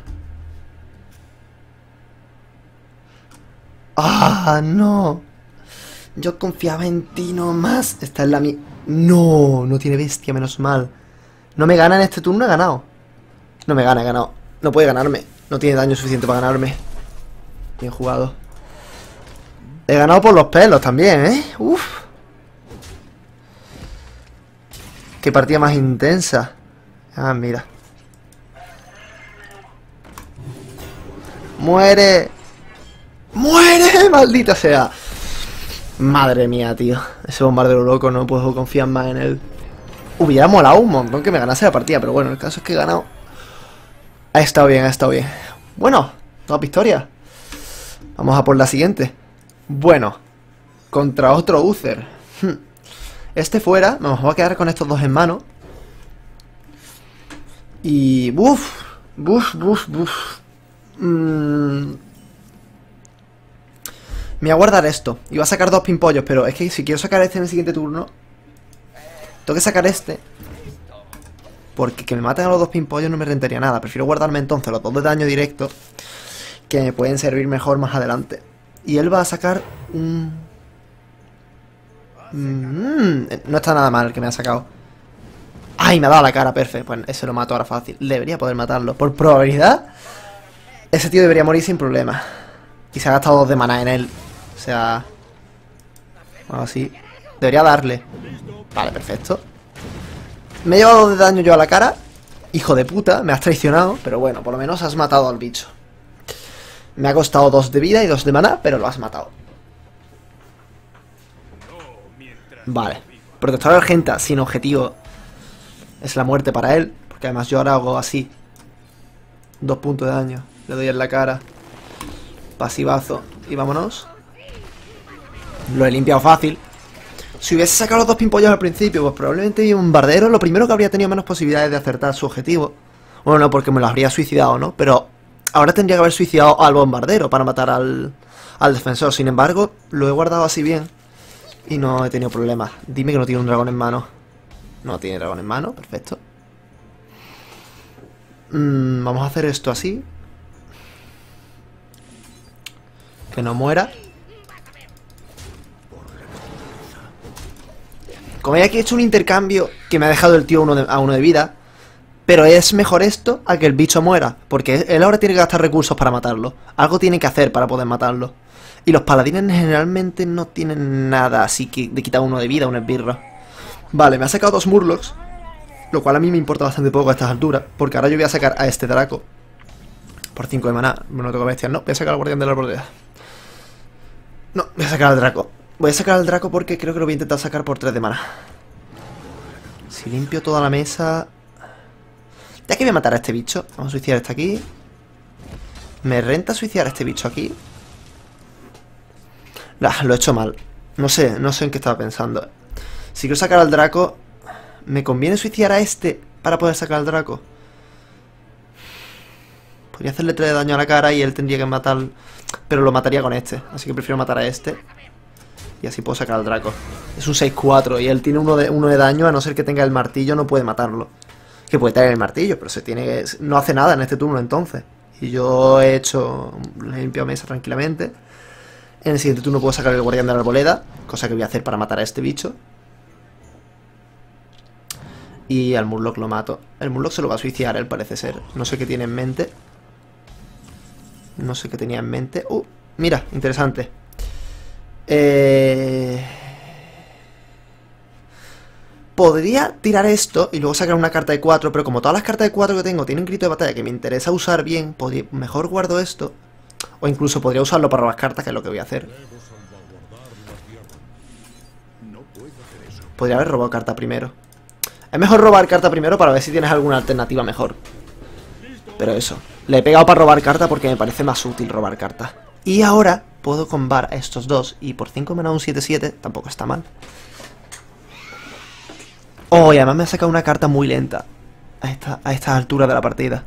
Ah, no. Yo confiaba en ti nomás. Esta es la mía. No, no tiene bestia, menos mal. No me gana en este turno, he ganado. No me gana, he ganado. No puede ganarme. No tiene daño suficiente para ganarme. Bien jugado. He ganado por los pelos también, ¿eh? Uf. Qué partida más intensa. Ah, mira. ¡Muere! ¡Muere! ¡Maldita sea! Madre mía, tío. Ese bombardero loco, no puedo confiar más en él. Hubiera molado un montón que me ganase la partida, pero bueno, el caso es que he ganado. Ha estado bien, ha estado bien. Bueno, 2 victorias. Vamos a por la siguiente. Bueno, contra otro Uther. Este fuera, nos va a quedar con estos 2 en mano. Y... ¡Buf! ¡Buf, buf, buf! Me voy a guardar esto. Iba a sacar 2 pimpollos, pero es que si quiero sacar este en el siguiente turno, tengo que sacar este. Porque que me maten a los 2 pimpollos no me rentaría nada. Prefiero guardarme entonces los 2 de daño directo, que me pueden servir mejor más adelante. Y él va a sacar un... no está nada mal el que me ha sacado. ¡Ay! Me ha dado la cara, perfecto. Pues ese lo mato ahora fácil. Debería poder matarlo. Por probabilidad, ese tío debería morir sin problema. Y se ha gastado 2 de maná en él. O sea... Bueno, así. Debería darle. Vale, perfecto. Me he llevado 2 de daño yo a la cara. Hijo de puta, me has traicionado. Pero bueno, por lo menos has matado al bicho. Me ha costado 2 de vida y 2 de maná, pero lo has matado. Vale. Protector de Argenta sin objetivo. Es la muerte para él, porque además yo ahora hago así. 2 puntos de daño. Le doy en la cara. Pasivazo. Y vámonos. Lo he limpiado fácil. Si hubiese sacado los 2 pimpollos al principio, pues probablemente un bombardero, lo primero que habría tenido menos posibilidades de acertar su objetivo. Bueno, no, porque me lo habría suicidado, ¿no? Pero ahora tendría que haber suicidado al bombardero para matar al defensor. Sin embargo, lo he guardado así bien y no he tenido problemas. Dime que no tiene un dragón en mano. No tiene dragón en mano, perfecto. Vamos a hacer esto así. Que no muera. Como he aquí hecho un intercambio que me ha dejado el tío a 1 de vida. Pero es mejor esto a que el bicho muera. Porque él ahora tiene que gastar recursos para matarlo. Algo tiene que hacer para poder matarlo. Y los paladines generalmente no tienen nada así que de quitar 1 de vida a un esbirro. Vale, me ha sacado 2 Murlocs. Lo cual a mí me importa bastante poco a estas alturas. Porque ahora yo voy a sacar a este Draco por 5 de maná. Bueno, no tengo bestias, no. Voy a sacar al guardián de la arboleda. No, voy a sacar al Draco. Voy a sacar al Draco porque creo que lo voy a intentar sacar por 3 de maná. Si limpio toda la mesa... Ya que voy a matar a este bicho. Vamos a suicidar a este aquí. ¿Me renta suicidar a este bicho aquí? Lo he hecho mal. No sé en qué estaba pensando. Si quiero sacar al Draco, ¿me conviene suicidar a este para poder sacar al Draco? Podría hacerle 3 de daño a la cara y él tendría que matar... Pero lo mataría con este. Así que prefiero matar a este. Y así puedo sacar al Draco. Es un 6-4 y él tiene 1 de daño. A no ser que tenga el martillo, no puede matarlo. Que puede tener el martillo, pero no hace nada en este turno entonces. Y yo he limpiado mesa tranquilamente. En el siguiente turno puedo sacar el guardián de la arboleda, cosa que voy a hacer para matar a este bicho. Y al Murloc lo mato. El Murloc se lo va a suicidar, él parece ser. No sé qué tiene en mente. No sé qué tenía en mente. Mira, interesante. Podría tirar esto y luego sacar una carta de 4, pero como todas las cartas de 4 que tengo tienen grito de batalla que me interesa usar bien, mejor guardo esto. O incluso podría usarlo para robar cartas, que es lo que voy a hacer. Podría haber robado carta primero. Es mejor robar carta primero para ver si tienes alguna alternativa mejor. Pero eso, le he pegado para robar carta porque me parece más útil robar carta. Y ahora puedo combar a estos dos y por 5 menos un 7-7 tampoco está mal. Oh, y además me ha sacado una carta muy lenta a esta altura de la partida.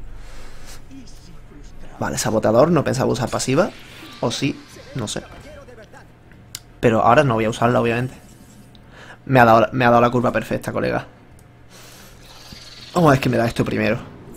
Vale, saboteador, no pensaba usar pasiva. O sí, no sé. Pero ahora no voy a usarla, obviamente. Me ha dado la curva perfecta, colega. Oh, es que me da esto primero.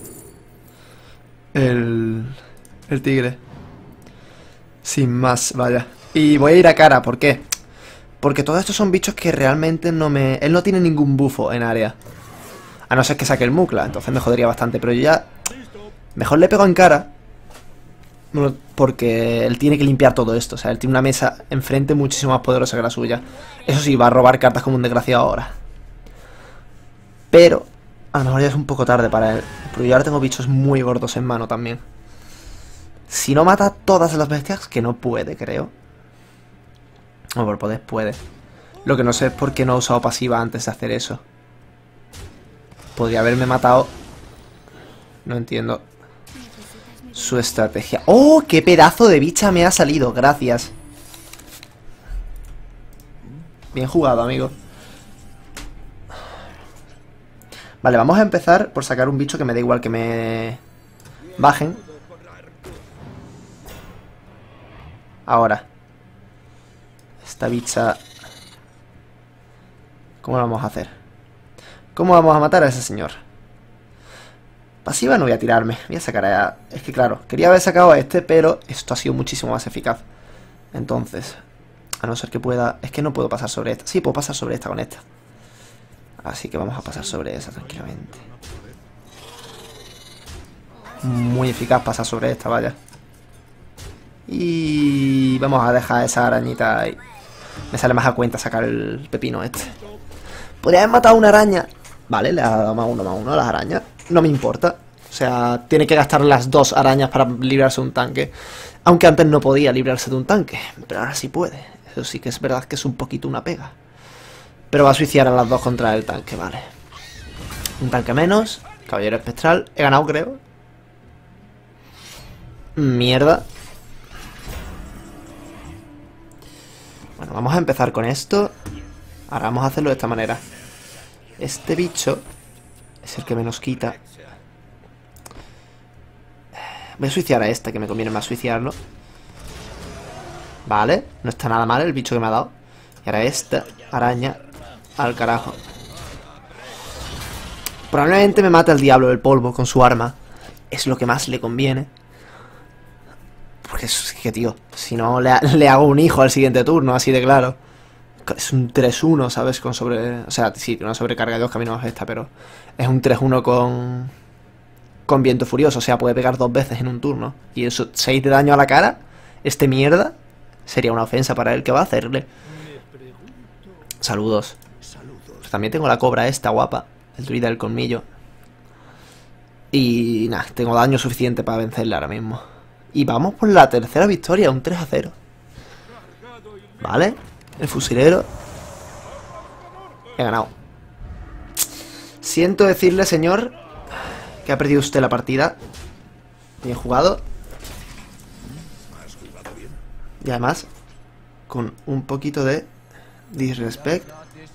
El tigre. Sin más, vaya. Y voy a ir a cara, ¿por qué? Porque todos estos son bichos que realmente no me... Él no tiene ningún bufo en área. A no ser que saque el Mukla, entonces me jodería bastante. Pero yo ya... Mejor le pego en cara. Porque él tiene que limpiar todo esto. O sea, él tiene una mesa enfrente muchísimo más poderosa que la suya. Eso sí, va a robar cartas como un desgraciado ahora. Pero... A lo mejor ya es un poco tarde para él. Porque yo ahora tengo bichos muy gordos en mano también. Si no mata todas las bestias, que no puede, creo. O por poder puede. Lo que no sé es por qué no ha usado pasiva antes de hacer eso. Podría haberme matado. No entiendo su estrategia. ¡Oh! ¡Qué pedazo de bicha me ha salido! Gracias. Bien jugado, amigo. Vale, vamos a empezar por sacar un bicho que me da igual que me bajen. Ahora. Esta bicha... ¿Cómo lo vamos a hacer? ¿Cómo vamos a matar a ese señor? Pasiva no voy a tirarme. Voy a sacar a... Es que claro, quería haber sacado a este, pero esto ha sido muchísimo más eficaz. Entonces, a no ser que pueda... Es que no puedo pasar sobre esta. Sí, puedo pasar sobre esta con esta. Así que vamos a pasar sobre esa tranquilamente. Muy eficaz pasar sobre esta, vaya. Y vamos a dejar esa arañita ahí. Me sale más a cuenta sacar el pepino este. Podría haber matado una araña. Vale, le ha dado más uno a las arañas. No me importa. O sea, tiene que gastar las 2 arañas para librarse de un tanque. Aunque antes no podía librarse de un tanque. Pero ahora sí puede. Eso sí que es verdad que es un poquito una pega. Pero va a suicidar a las 2 contra el tanque, vale. Un tanque menos. Caballero espectral. He ganado, creo. Mierda. Bueno, vamos a empezar con esto. Ahora vamos a hacerlo de esta manera. Este bicho es el que menos quita. Voy a suiciar a este, que me conviene más suiciarlo. Vale, no está nada mal el bicho que me ha dado. Y ahora esta araña al carajo. Probablemente me mate al diablo del polvo con su arma. Es lo que más le conviene. Porque es que, tío, si no le hago un hijo al siguiente turno, así de claro. Es un 3-1, ¿sabes? Con o sea, sí, una sobrecarga de 2 caminos esta, pero es un 3-1 con viento furioso. O sea, puede pegar 2 veces en un turno. Y eso, 6 de daño a la cara. Este mierda sería una ofensa para él. ¿Qué va a hacerle? Saludos. Pues también tengo la cobra esta guapa. El druida del colmillo. Y nada, tengo daño suficiente para vencerle ahora mismo. Y vamos por la tercera victoria, un 3-0. Vale. El fusilero. He ganado. Siento decirle, señor, que ha perdido usted la partida. Bien jugado. Y además, con un poquito de disrespect.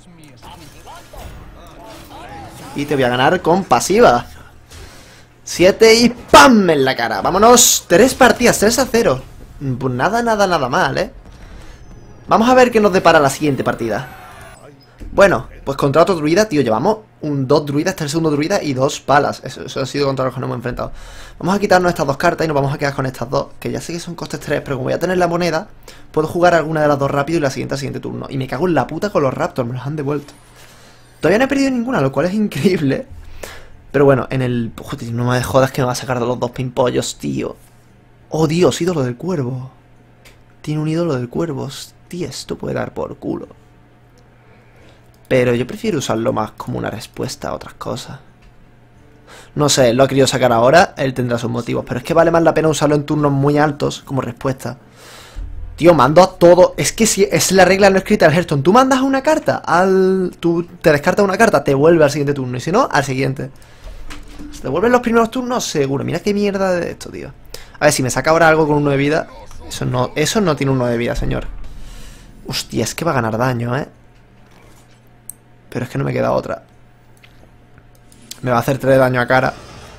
Y te voy a ganar con pasiva. 7 y ¡pam! En la cara. Vámonos. 3 partidas, 3-0. Pues nada mal, ¿eh? Vamos a ver qué nos depara la siguiente partida. Bueno, pues contra otro druida, tío. Llevamos 2 druidas, este es el segundo druida y 2 palas. Eso ha sido contra los que nos hemos enfrentado. Vamos a quitarnos estas 2 cartas y nos vamos a quedar con estas 2. Que ya sé que son costes 3, pero como voy a tener la moneda, puedo jugar alguna de las 2 rápido y la siguiente al siguiente turno. Y me cago en la puta con los Raptors, me los han devuelto. Todavía no he perdido ninguna, lo cual es increíble. Pero bueno, en el... Joder, no me jodas que me va a sacar de los 2 pimpollos, tío. Oh, Dios, ídolo del cuervo. Tiene un ídolo del cuervo. Hostia, esto puede dar por culo. Pero yo prefiero usarlo más como una respuesta a otras cosas. No sé, lo ha querido sacar ahora. Él tendrá sus motivos. Pero es que vale más la pena usarlo en turnos muy altos como respuesta. Tío, mando a todo. Es que si es la regla no escrita del Hearthstone. Tú mandas una carta tú te descartas una carta, te vuelve al siguiente turno. Y si no, al siguiente. ¿Se devuelven los primeros turnos? Seguro. Mira qué mierda de esto, tío. A ver, si me saca ahora algo con 1 de vida. Eso no tiene 1 de vida, señor. Hostia, es que va a ganar daño, ¿eh? Pero es que no me queda otra. Me va a hacer 3 de daño a cara.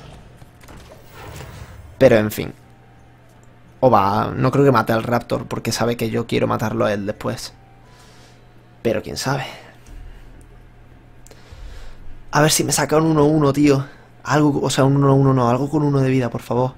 Pero en fin. No creo que mate al Raptor, porque sabe que yo quiero matarlo a él después. Pero quién sabe. A ver si me saca un 1-1, tío. Algo, o sea, un 1-1 no, algo con 1 de vida, por favor.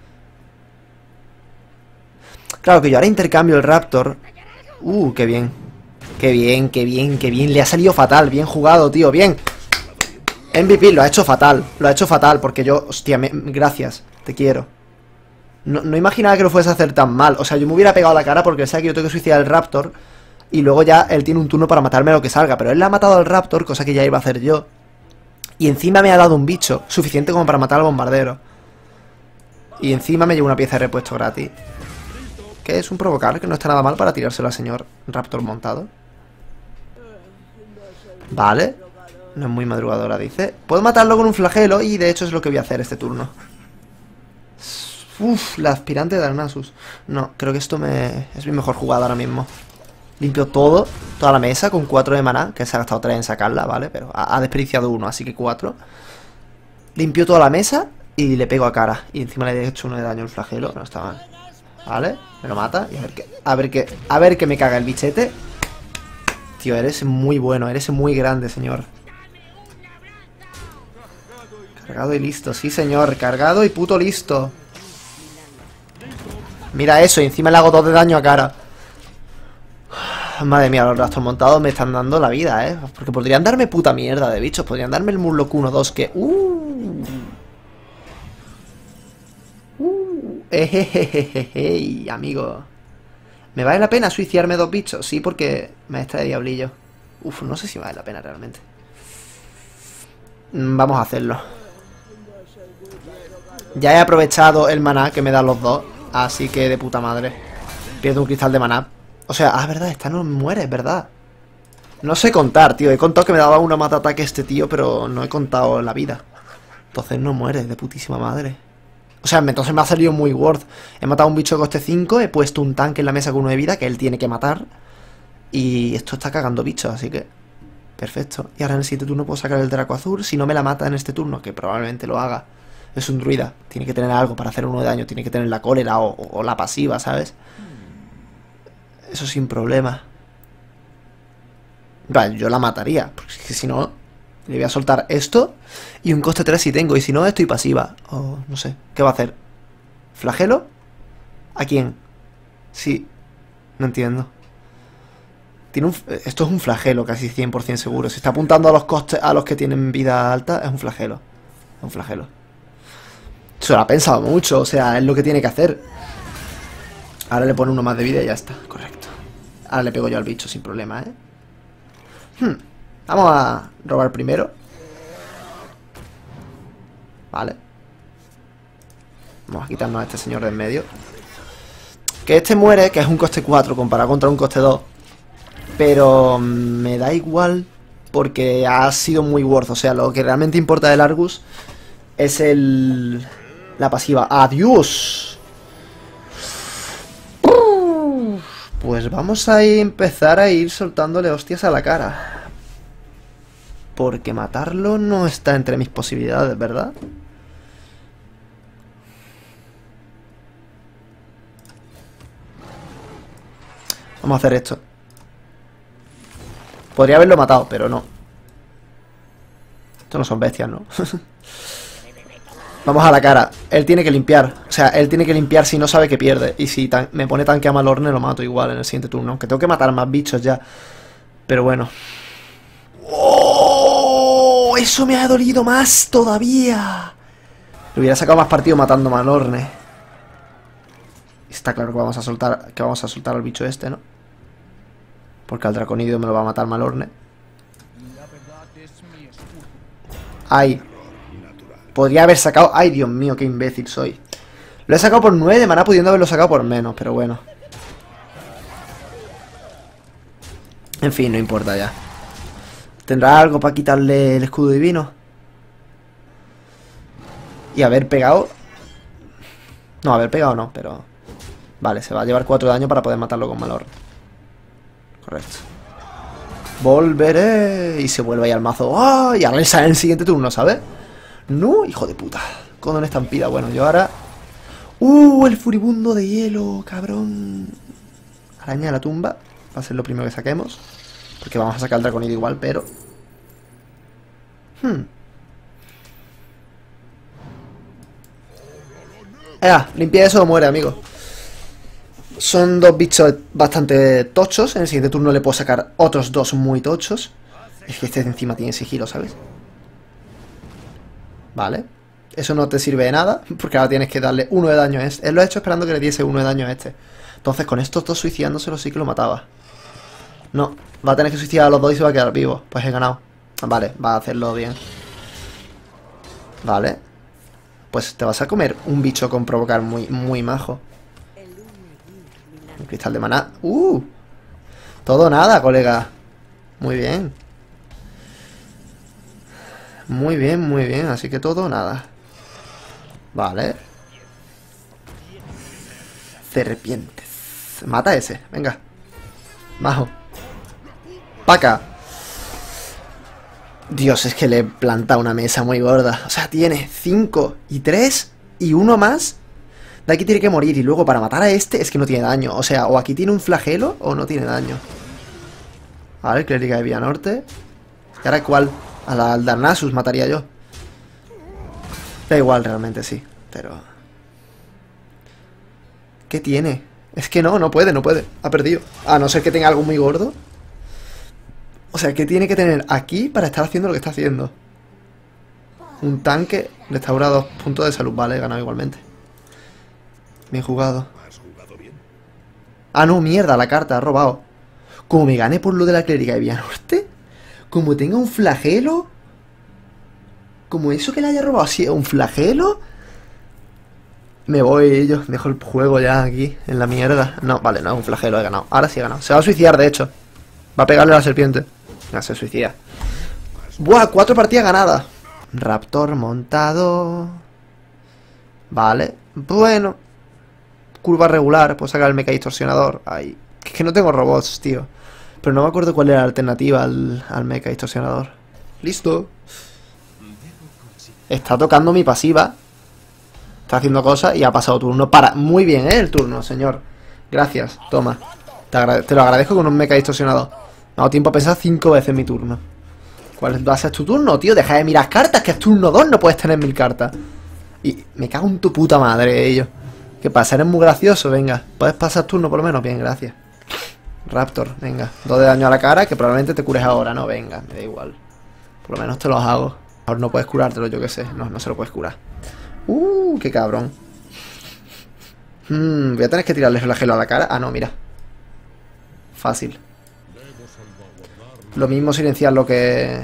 Claro que yo ahora intercambio el Raptor. Qué bien. Qué bien, qué bien, qué bien. Le ha salido fatal, bien jugado, tío, bien. MVP, lo ha hecho fatal. Lo ha hecho fatal, porque yo, hostia, gracias, te quiero. No imaginaba que lo fuese a hacer tan mal. O sea, yo me hubiera pegado la cara porque sé que yo tengo que suicidar al Raptor. Y luego ya él tiene un turno para matarme lo que salga. Pero él le ha matado al Raptor, cosa que ya iba a hacer yo. Y encima me ha dado un bicho suficiente como para matar al bombardero. Y encima me llevo una pieza de repuesto gratis. Que es un provocar, que no está nada mal para tirárselo al señor Raptor montado. Vale. No es muy madrugadora, dice. Puedo matarlo con un flagelo y de hecho es lo que voy a hacer este turno. Uff, la aspirante de Darnassus. No, creo que esto es mi mejor jugada ahora mismo. Limpio toda la mesa con 4 de maná, que se ha gastado 3 en sacarla, ¿vale? Pero ha desperdiciado 1, así que 4. Limpio toda la mesa y le pego a cara. Y encima le he hecho 1 de daño al flagelo, no está mal. ¿Vale? Me lo mata y a ver que me caga el bichete. Tío, eres muy bueno, eres muy grande, señor. Cargado y listo, sí señor, cargado y puto listo. Mira eso, y encima le hago 2 de daño a cara. Madre mía, los rastros montados me están dando la vida, ¿eh? Porque podrían darme puta mierda de bichos. Podrían darme el Murloc 1-2 que... amigo. ¿Me vale la pena suicidarme 2 bichos? Sí, porque me extrae diablillo. Uf, no sé si vale la pena realmente. Vamos a hacerlo. Ya he aprovechado el maná que me dan los 2. Así que de puta madre. Pierdo un cristal de maná. O sea, verdad, esta no muere, es verdad. No sé contar, tío. He contado que me daba una mata ataque este tío, pero no he contado la vida. Entonces no muere, de putísima madre. O sea, entonces me ha salido muy worth. He matado a un bicho de coste 5, he puesto un tanque en la mesa con 1 de vida que él tiene que matar. Y esto está cagando bichos, así que... perfecto. Y ahora en el siguiente turno puedo sacar el Draco Azul. Si no me la mata en este turno, que probablemente lo haga. Es un druida. Tiene que tener algo para hacer 1 de daño. Tiene que tener la cólera o la pasiva, ¿sabes? Eso sin problema. Vale, yo la mataría. Porque es que si no, le voy a soltar esto. Y un coste 3 si tengo. Y si no, estoy pasiva. O no sé. ¿Qué va a hacer? ¿Flagelo? ¿A quién? Sí. No entiendo. Esto es un flagelo, casi 100% seguro. Si está apuntando a los costes a los que tienen vida alta, es un flagelo. Es un flagelo. Se lo ha pensado mucho, o sea, es lo que tiene que hacer. Ahora le pone 1 más de vida y ya está, correcto. Ahora le pego yo al bicho sin problema, ¿eh? Vamos a robar primero. Vale. Vamos a quitarnos a este señor de en medio. Que este muere, que es un coste 4 comparado contra un coste 2. Pero me da igual porque ha sido muy worth. O sea, lo que realmente importa del Argus es la pasiva. ¡Adiós! Pues vamos a empezar a ir soltándole hostias a la cara. Porque matarlo no está entre mis posibilidades, ¿verdad? Vamos a hacer esto. Podría haberlo matado, pero no. Estos no son bestias, ¿no? Vamos a la cara. Él tiene que limpiar. O sea, él tiene que limpiar si no sabe que pierde. Y si me pone tanque a Malorne, lo mato igual en el siguiente turno. Aunque tengo que matar más bichos ya. Pero bueno. ¡Oh! Eso me ha dolido más todavía. Le hubiera sacado más partido matando a Malorne. Está claro que vamos a soltar al bicho este, ¿no? Porque al draconidio me lo va a matar Malorne. ¡Ay! Podría haber sacado... ¡Ay, Dios mío, qué imbécil soy! Lo he sacado por 9 de maná, pudiendo haberlo sacado por menos, pero bueno. En fin, no importa ya. ¿Tendrá algo para quitarle el escudo divino? Y haber pegado... No, haber pegado no, pero... Vale, se va a llevar 4 de daño para poder matarlo con Malorne. Correcto. Volveré. Y se vuelve ahí al mazo. ¡Oh! Y ahora le sale en el siguiente turno, ¿sabes? No, hijo de puta. Con una estampida. Bueno, yo ahora... El furibundo de hielo, cabrón. Araña de la tumba. Va a ser lo primero que saquemos. Porque vamos a sacar el draconido igual, pero... limpia eso o muere, amigo. Son 2 bichos bastante tochos. En el siguiente turno le puedo sacar otros 2 muy tochos. Es que este de encima tiene sigilo, ¿sabes? Vale. Eso no te sirve de nada, porque ahora tienes que darle 1 de daño a este. Él lo ha hecho esperando que le diese 1 de daño a este. Entonces con estos 2 suicidándoselo sí que lo mataba. No, va a tener que suicidar a los 2 y se va a quedar vivo. Pues he ganado. Vale, va a hacerlo bien. Vale. Pues te vas a comer un bicho con provocar muy, muy majo. Un cristal de maná. Todo nada, colega. Muy bien. Muy bien, muy bien. Así que todo nada. Vale. Serpientes. Mata a ese, venga. Majo. Paca. Dios, es que le he plantado una mesa muy gorda. O sea, tiene 5 y 3 y 1 más. De aquí tiene que morir. Y luego para matar a este es que no tiene daño. O sea, o aquí tiene un flagelo o no tiene daño. Vale, clériga de Vía Norte. ¿Y ahora cuál? Al Darnassus mataría yo. Da igual realmente, sí. Pero... ¿qué tiene? Es que no puede. Ha perdido. A no ser que tenga algo muy gordo. O sea, ¿qué tiene que tener aquí para estar haciendo lo que está haciendo? Un tanque. Restaura 2 puntos de salud. Vale, he ganado igualmente. Bien jugado. Ah, no, mierda, la carta ha robado. Como me gane por lo de la clériga de Vía Norte, como tenga un flagelo, como eso que le haya robado así, un flagelo, me voy yo, dejo el juego ya aquí, en la mierda. No, vale, no es un flagelo, he ganado. Ahora sí he ganado. Se va a suicidar, de hecho. Va a pegarle a la serpiente. Se suicida. ¡Buah! 4 partidas ganadas. Raptor montado. Vale. Bueno. Curva regular. Puedo sacar el mecha distorsionador. Ay. Es que no tengo robots, tío. Pero no me acuerdo cuál era la alternativa al mecha distorsionador. Listo. Está tocando mi pasiva. Está haciendo cosas y ha pasado turno. Para. Muy bien, el turno, señor. Gracias. Toma. Te lo agradezco con un mecha distorsionador. Me ha dado tiempo a pensar 5 veces mi turno. ¿Cuál va a ser tu turno, tío? Deja de mirar cartas, que es turno 2, no puedes tener 1000 cartas. Y me cago en tu puta madre, ellos. ¿Qué pasa? ¿Eres muy gracioso? Venga, ¿puedes pasar turno por lo menos? Bien, gracias. Raptor, venga. 2 de daño a la cara, que probablemente te cures ahora, ¿no? Venga, me da igual. Por lo menos te los hago. Ahora no puedes curártelo, yo qué sé. No, no se lo puedes curar. Qué cabrón. Voy a tener que tirarle flagelo a la cara. Ah, no, mira. Fácil. Lo mismo silenciar lo que...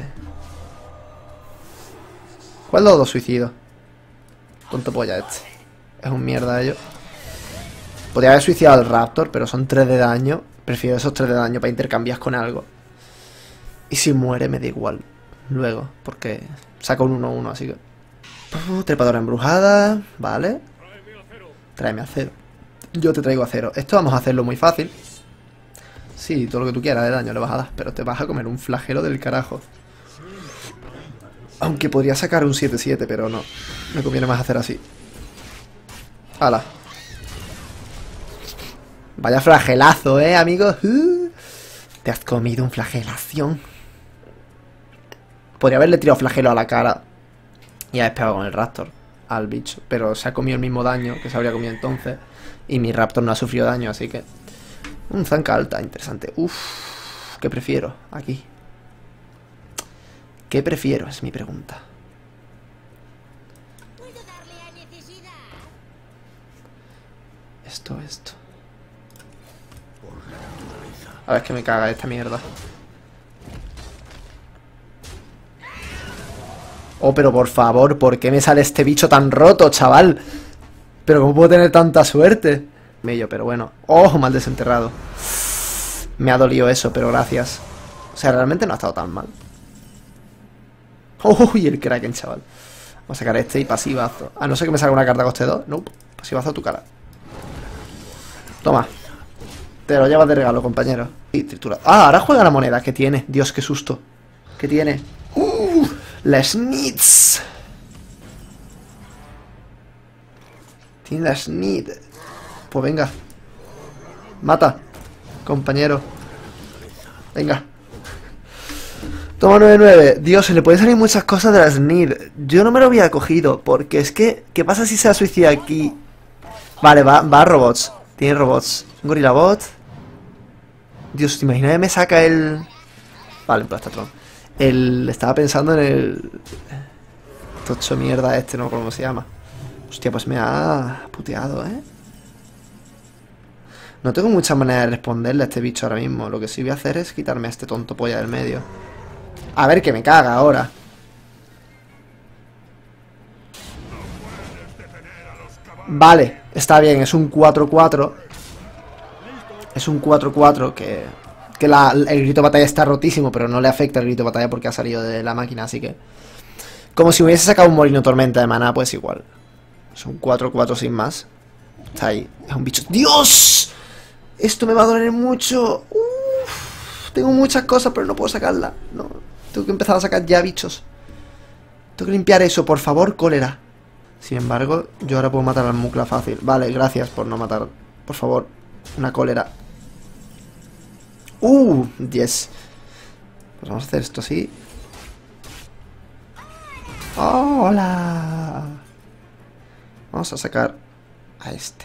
¿Cuál de los dos suicidios? Tonto polla este. Es un mierda ello. Podría haber suicidado al Raptor, pero son 3 de daño. Prefiero esos 3 de daño para intercambiar con algo. Y si muere me da igual. Luego, porque saca un 1-1, así que... trepadora embrujada. Vale. Tráeme a cero. Yo te traigo a cero. Esto vamos a hacerlo muy fácil. Sí, todo lo que tú quieras de daño le vas a dar. Pero te vas a comer un flagelo del carajo. Aunque podría sacar un 7-7, pero no. Me conviene más hacer así. ¡Hala! Vaya flagelazo, amigos. Te has comido un flagelación. Podría haberle tirado flagelo a la cara y haber pegado con el Raptor al bicho. Pero se ha comido el mismo daño que se habría comido entonces. Y mi Raptor no ha sufrido daño, así que... Un zanca alta, interesante. Uff, ¿qué prefiero? Aquí. ¿Qué prefiero? Es mi pregunta. Esto. A ver, es que me caga esta mierda. Oh, pero por favor, ¿por qué me sale este bicho tan roto, chaval? Pero ¿cómo puedo tener tanta suerte? Mello, pero bueno. Oh, mal desenterrado. Me ha dolido eso, pero gracias. O sea, realmente no ha estado tan mal. Oh, y el Kraken, chaval. Vamos a sacar este y pasivazo. A no ser que me salga una carta coste 2. Nope. Pasivazo a tu cara. Toma. Te lo llevas de regalo, compañero. Y tritura. Ah, ahora juega la moneda. ¿Qué tiene? Dios, qué susto. ¿Qué tiene? La Snitz. Tiene la Snitz. Pues venga. Mata, compañero. Venga. Toma 9-9. Dios, se le puede salir muchas cosas de la Snid. Yo no me lo había cogido. Porque es que... ¿Qué pasa si se la suicida aquí? Vale, va a robots. Tiene robots. Un gorila bot. Dios, ¿te imaginas que me saca el...? Vale, Plastatron. Estaba pensando en el... Tocho mierda este, no cómo se llama. Hostia, pues me ha puteado, No tengo mucha manera de responderle a este bicho ahora mismo. Lo que sí voy a hacer es quitarme a este tonto polla del medio. A ver que me caga ahora. Vale, está bien, es un 4-4. Es un 4-4 que el grito de batalla está rotísimo, pero no le afecta el grito de batalla porque ha salido de la máquina, así que... Como si hubiese sacado un molino tormenta de maná, pues igual. Es un 4-4 sin más. Está ahí, es un bicho... ¡Dios! Esto me va a doler mucho. Tengo muchas cosas, pero no puedo sacarla. No, tengo que empezar a sacar ya bichos. Tengo que limpiar eso, por favor, cólera. Sin embargo, yo ahora puedo matar al Mukla fácil. Vale, gracias por no matar. Por favor, una cólera. 10. Pues vamos a hacer esto así. ¡Hola! Vamos a sacar a este.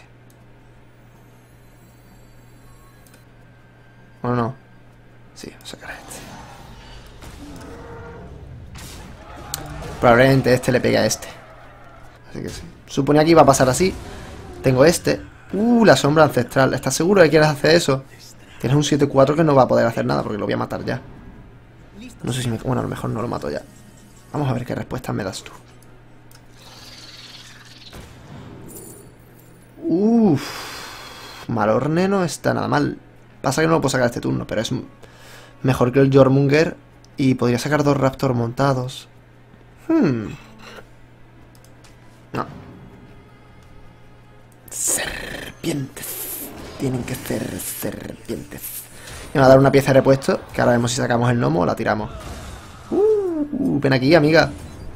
¿O no? Sí, vamos a sacar a este. Probablemente este le pegue a este. Así que sí. Suponía que iba a pasar así. Tengo este. La sombra ancestral. ¿Estás seguro que quieres hacer eso? Tienes un 7-4 que no va a poder hacer nada porque lo voy a matar ya. No sé si me... Bueno, a lo mejor no lo mato ya. Vamos a ver qué respuesta me das tú. Malorne no está nada mal. Pasa que no lo puedo sacar este turno, pero es mejor que el Jormunger Y podría sacar 2 Raptor montados. No. Serpientes. Tienen que ser serpientes. Me va a dar una pieza de repuesto, que ahora vemos si sacamos el gnomo o la tiramos. Ven aquí, amiga.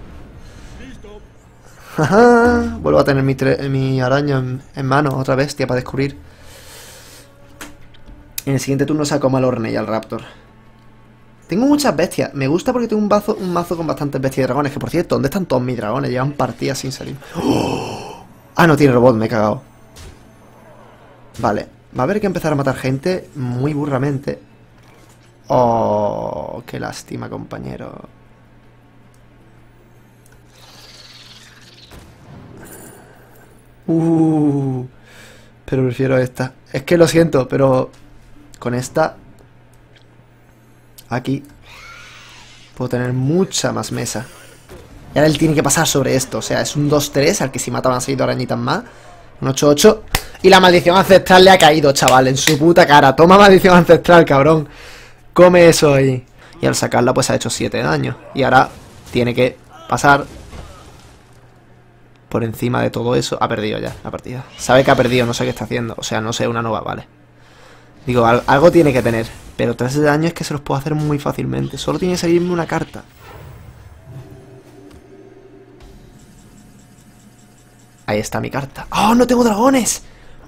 Ajá, vuelvo a tener mi araña en mano, otra bestia para descubrir. En el siguiente turno saco a Malorne y al Raptor. Tengo muchas bestias. Me gusta porque tengo un mazo con bastantes bestias y dragones. Que por cierto, ¿dónde están todos mis dragones? Llevan partidas sin salir. ¡Oh! Ah, no tiene robot, me he cagado. Vale, va a haber que empezar a matar gente muy burramente. Oh, qué lástima, compañero. Pero prefiero esta. Es que lo siento, pero con esta aquí puedo tener mucha más mesa. Y ahora él tiene que pasar sobre esto. O sea, es un 2-3 al que si mata van a salir 2 arañitas más. Un 8-8. Y la maldición ancestral le ha caído, chaval, en su puta cara. Toma maldición ancestral, cabrón. Come eso ahí. Y al sacarla pues ha hecho 7 de daño. Y ahora tiene que pasar por encima de todo eso. Ha perdido ya la partida. Sabe que ha perdido, no sé qué está haciendo. O sea, no sé, una nova, vale. Digo, algo tiene que tener. Pero 3 de daño es que se los puedo hacer muy fácilmente. Solo tiene que salirme una carta. Ahí está mi carta. ¡Oh, no tengo dragones!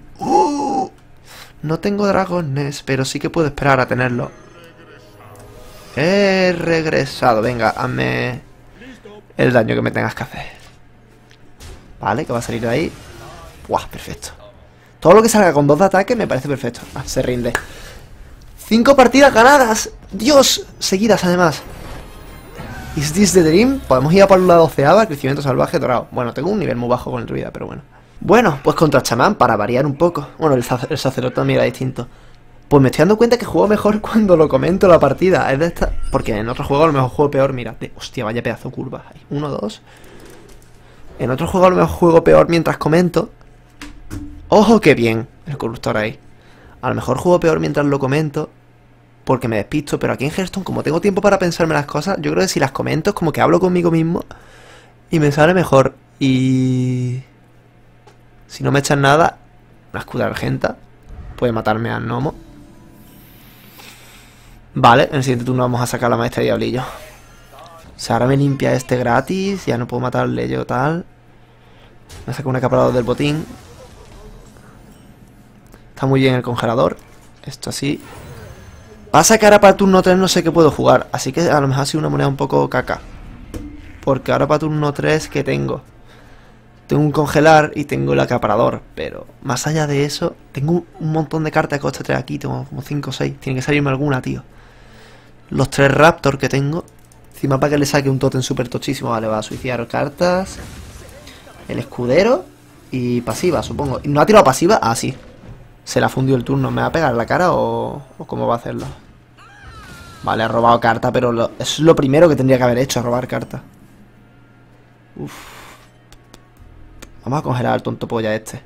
No tengo dragones, pero sí que puedo esperar a tenerlo. He regresado. Venga, hazme el daño que me tengas que hacer. Vale, que va a salir de ahí. ¡Buah, perfecto! Todo lo que salga con 2 de ataque me parece perfecto. Ah, se rinde. 5 partidas ganadas. ¡Dios! Seguidas, además. ¿Is this the dream? Podemos ir a por la 12ª, crecimiento salvaje dorado. Bueno, tengo un nivel muy bajo con el druida, pero bueno. Bueno, pues contra chamán, para variar un poco. Bueno, el sacerdote también era distinto. Pues me estoy dando cuenta que juego mejor cuando lo comento la partida. Es de esta... Porque en otro juego a lo mejor juego peor, mira. Hostia, vaya pedazo de curva. 1, 2. En otro juego a lo mejor juego peor mientras comento. ¡Ojo, qué bien! El corruptor ahí. A lo mejor juego peor mientras lo comento, porque me despisto, pero aquí en Hearthstone, como tengo tiempo para pensarme las cosas, yo creo que si las comento es como que hablo conmigo mismo y me sale mejor. Y si no me echan nada, una escuda argenta puede matarme al gnomo. Vale, en el siguiente turno vamos a sacar la maestra de diablillo. O sea, ahora me limpia este gratis, ya no puedo matarle yo tal. Me saco un acaparado del botín. Está muy bien el congelador. Esto así. Pasa que ahora para turno 3 no sé qué puedo jugar. Así que a lo mejor ha sido una moneda un poco caca. Porque ahora para turno 3, ¿qué tengo? Tengo un congelar y tengo el acaparador. Pero más allá de eso, tengo un montón de cartas de coste 3 aquí. Tengo como 5 o 6. Tiene que salirme alguna, tío. Los 3 Raptor que tengo. Encima para que le saque un tótem súper tochísimo. Vale, va a suicidar cartas. El escudero. Y pasiva, supongo. ¿No ha tirado pasiva? Ah, sí. Se la fundió el turno. ¿Me va a pegar la cara o cómo va a hacerlo? Vale, ha robado carta, pero es lo primero que tendría que haber hecho, robar carta. Uf. Vamos a congelar al tonto polla este.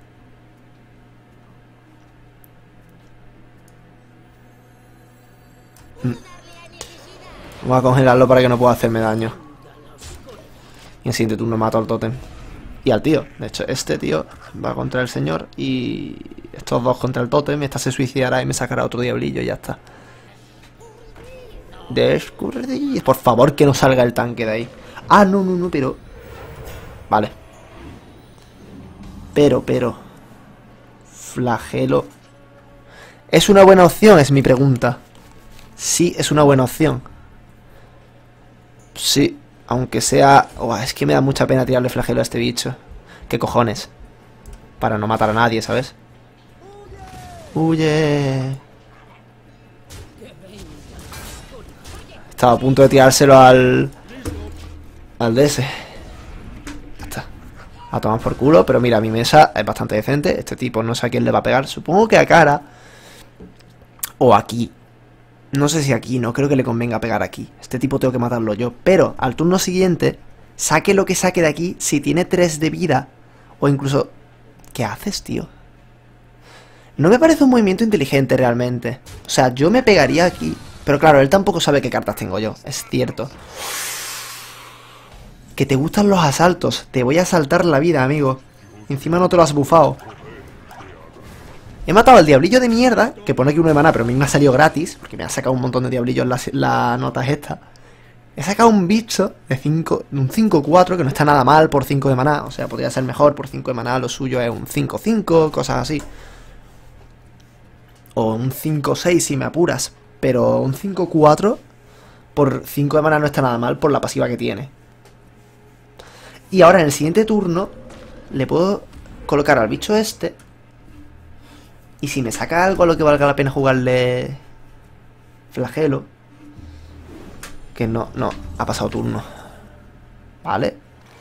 Vamos a congelarlo para que no pueda hacerme daño. Y en el siguiente turno mato al tótem. Y al tío. De hecho, este tío va contra el señor y estos dos contra el tótem. Esta se suicidará y me sacará otro diablillo y ya está. Descubrir. Por favor, que no salga el tanque de ahí. Ah, no, pero... Vale. Pero... Flagelo. ¿Es una buena opción? Es mi pregunta. Sí, es una buena opción. Sí, aunque sea... Oh, es que me da mucha pena tirarle flagelo a este bicho. ¿Qué cojones? Para no matar a nadie, ¿sabes? ¡Huye! Estaba a punto de tirárselo al DS. Ya está. A tomar por culo, pero mira, mi mesa es bastante decente. Este tipo no sé a quién le va a pegar. Supongo que a cara. O aquí. No sé si aquí, no creo que le convenga pegar aquí. Este tipo tengo que matarlo yo. Pero al turno siguiente, saque lo que saque de aquí. Si tiene 3 de vida, o incluso... ¿Qué haces, tío? No me parece un movimiento inteligente realmente. O sea, yo me pegaría aquí, Pero claro, él tampoco sabe qué cartas tengo yo. Es cierto. Que te gustan los asaltos. Te voy a asaltar la vida, amigo. Encima no te lo has bufado. He matado al diablillo de mierda, que pone aquí 1 de maná, pero a mí me ha salido gratis, porque me ha sacado un montón de diablillos las notas estas. He sacado un bicho de 5, un 5-4, que no está nada mal por 5 de maná. O sea, podría ser mejor por 5 de maná. Lo suyo es un 5-5, cosas así. O un 5-6 si me apuras. Pero un 5-4 por 5 de maná no está nada mal por la pasiva que tiene. Y ahora en el siguiente turno le puedo colocar al bicho este. Y si me saca algo a lo que valga la pena jugarle flagelo. Que no, ha pasado turno. Vale.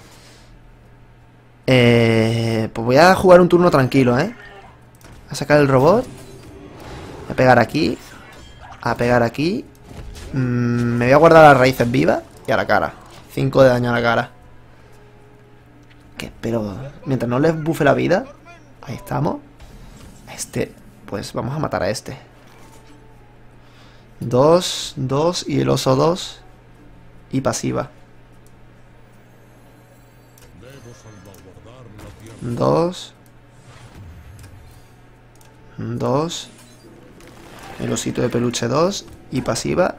Pues voy a jugar un turno tranquilo, ¿eh? A sacar el robot. A pegar aquí. A pegar aquí. Me voy a guardar las raíces vivas. Y a la cara. 5 de daño a la cara. ¿Qué? Pero mientras no les bufe la vida. Ahí estamos. Pues vamos a matar a este. 2 y el oso 2. Y pasiva. 2. El osito de peluche 2. Y pasiva.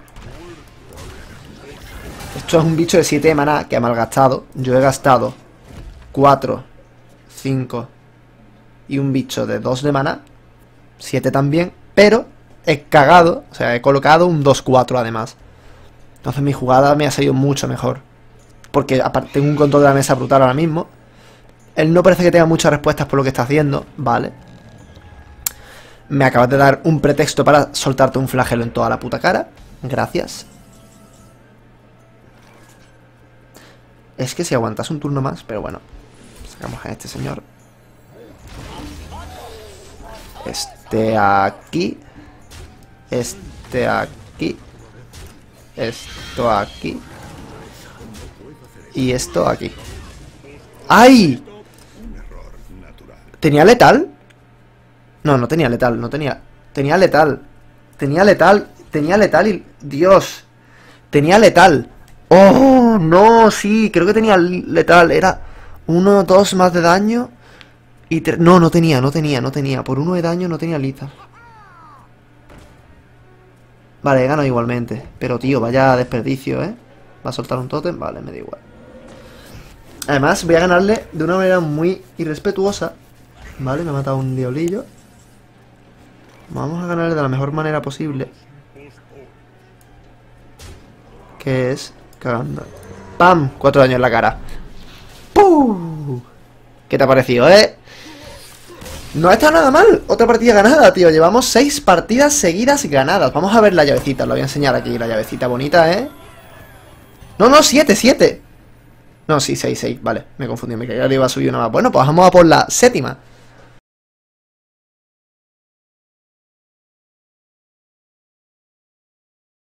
Esto es un bicho de 7 de maná que ha malgastado. Yo he gastado 4, 5 y un bicho de 2 de maná. 7 también. Pero he cagado. O sea, he colocado un 2-4 además. Entonces mi jugada me ha salido mucho mejor. Porque aparte tengo un control de la mesa brutal ahora mismo. Él no parece que tenga muchas respuestas por lo que está haciendo. Vale. Me acabas de dar un pretexto para soltarte un flagelo en toda la puta cara. Gracias. Es que si aguantas un turno más, pero bueno. Sacamos a este señor. Este aquí. Este aquí. Esto aquí. Y esto aquí. ¡Ay! ¿Tenía letal? No, no tenía letal, no tenía. Tenía letal. Tenía letal. Tenía letal y... Dios. Tenía letal. ¡Oh! No, sí, creo que tenía letal. Era 1, 2 más de daño. Y no, no tenía. Por 1 de daño no tenía letal. Vale, gano igualmente. Pero tío, vaya desperdicio, ¿eh? Va a soltar un tótem, vale, me da igual. Además, voy a ganarle de una manera muy irrespetuosa. Vale, me ha matado un diablillo. Vamos a ganarle de la mejor manera posible. Que es cagando. ¡Pam! 4 daños en la cara. ¡Pum! ¿Qué te ha parecido, No está nada mal. Otra partida ganada, tío. Llevamos 6 partidas seguidas ganadas. Vamos a ver la llavecita. Lo voy a enseñar aquí. La llavecita bonita, No, 7. No, sí, 6. Vale, me confundí. Me creía que iba a subir una más. Bueno, pues vamos a por la 7ª.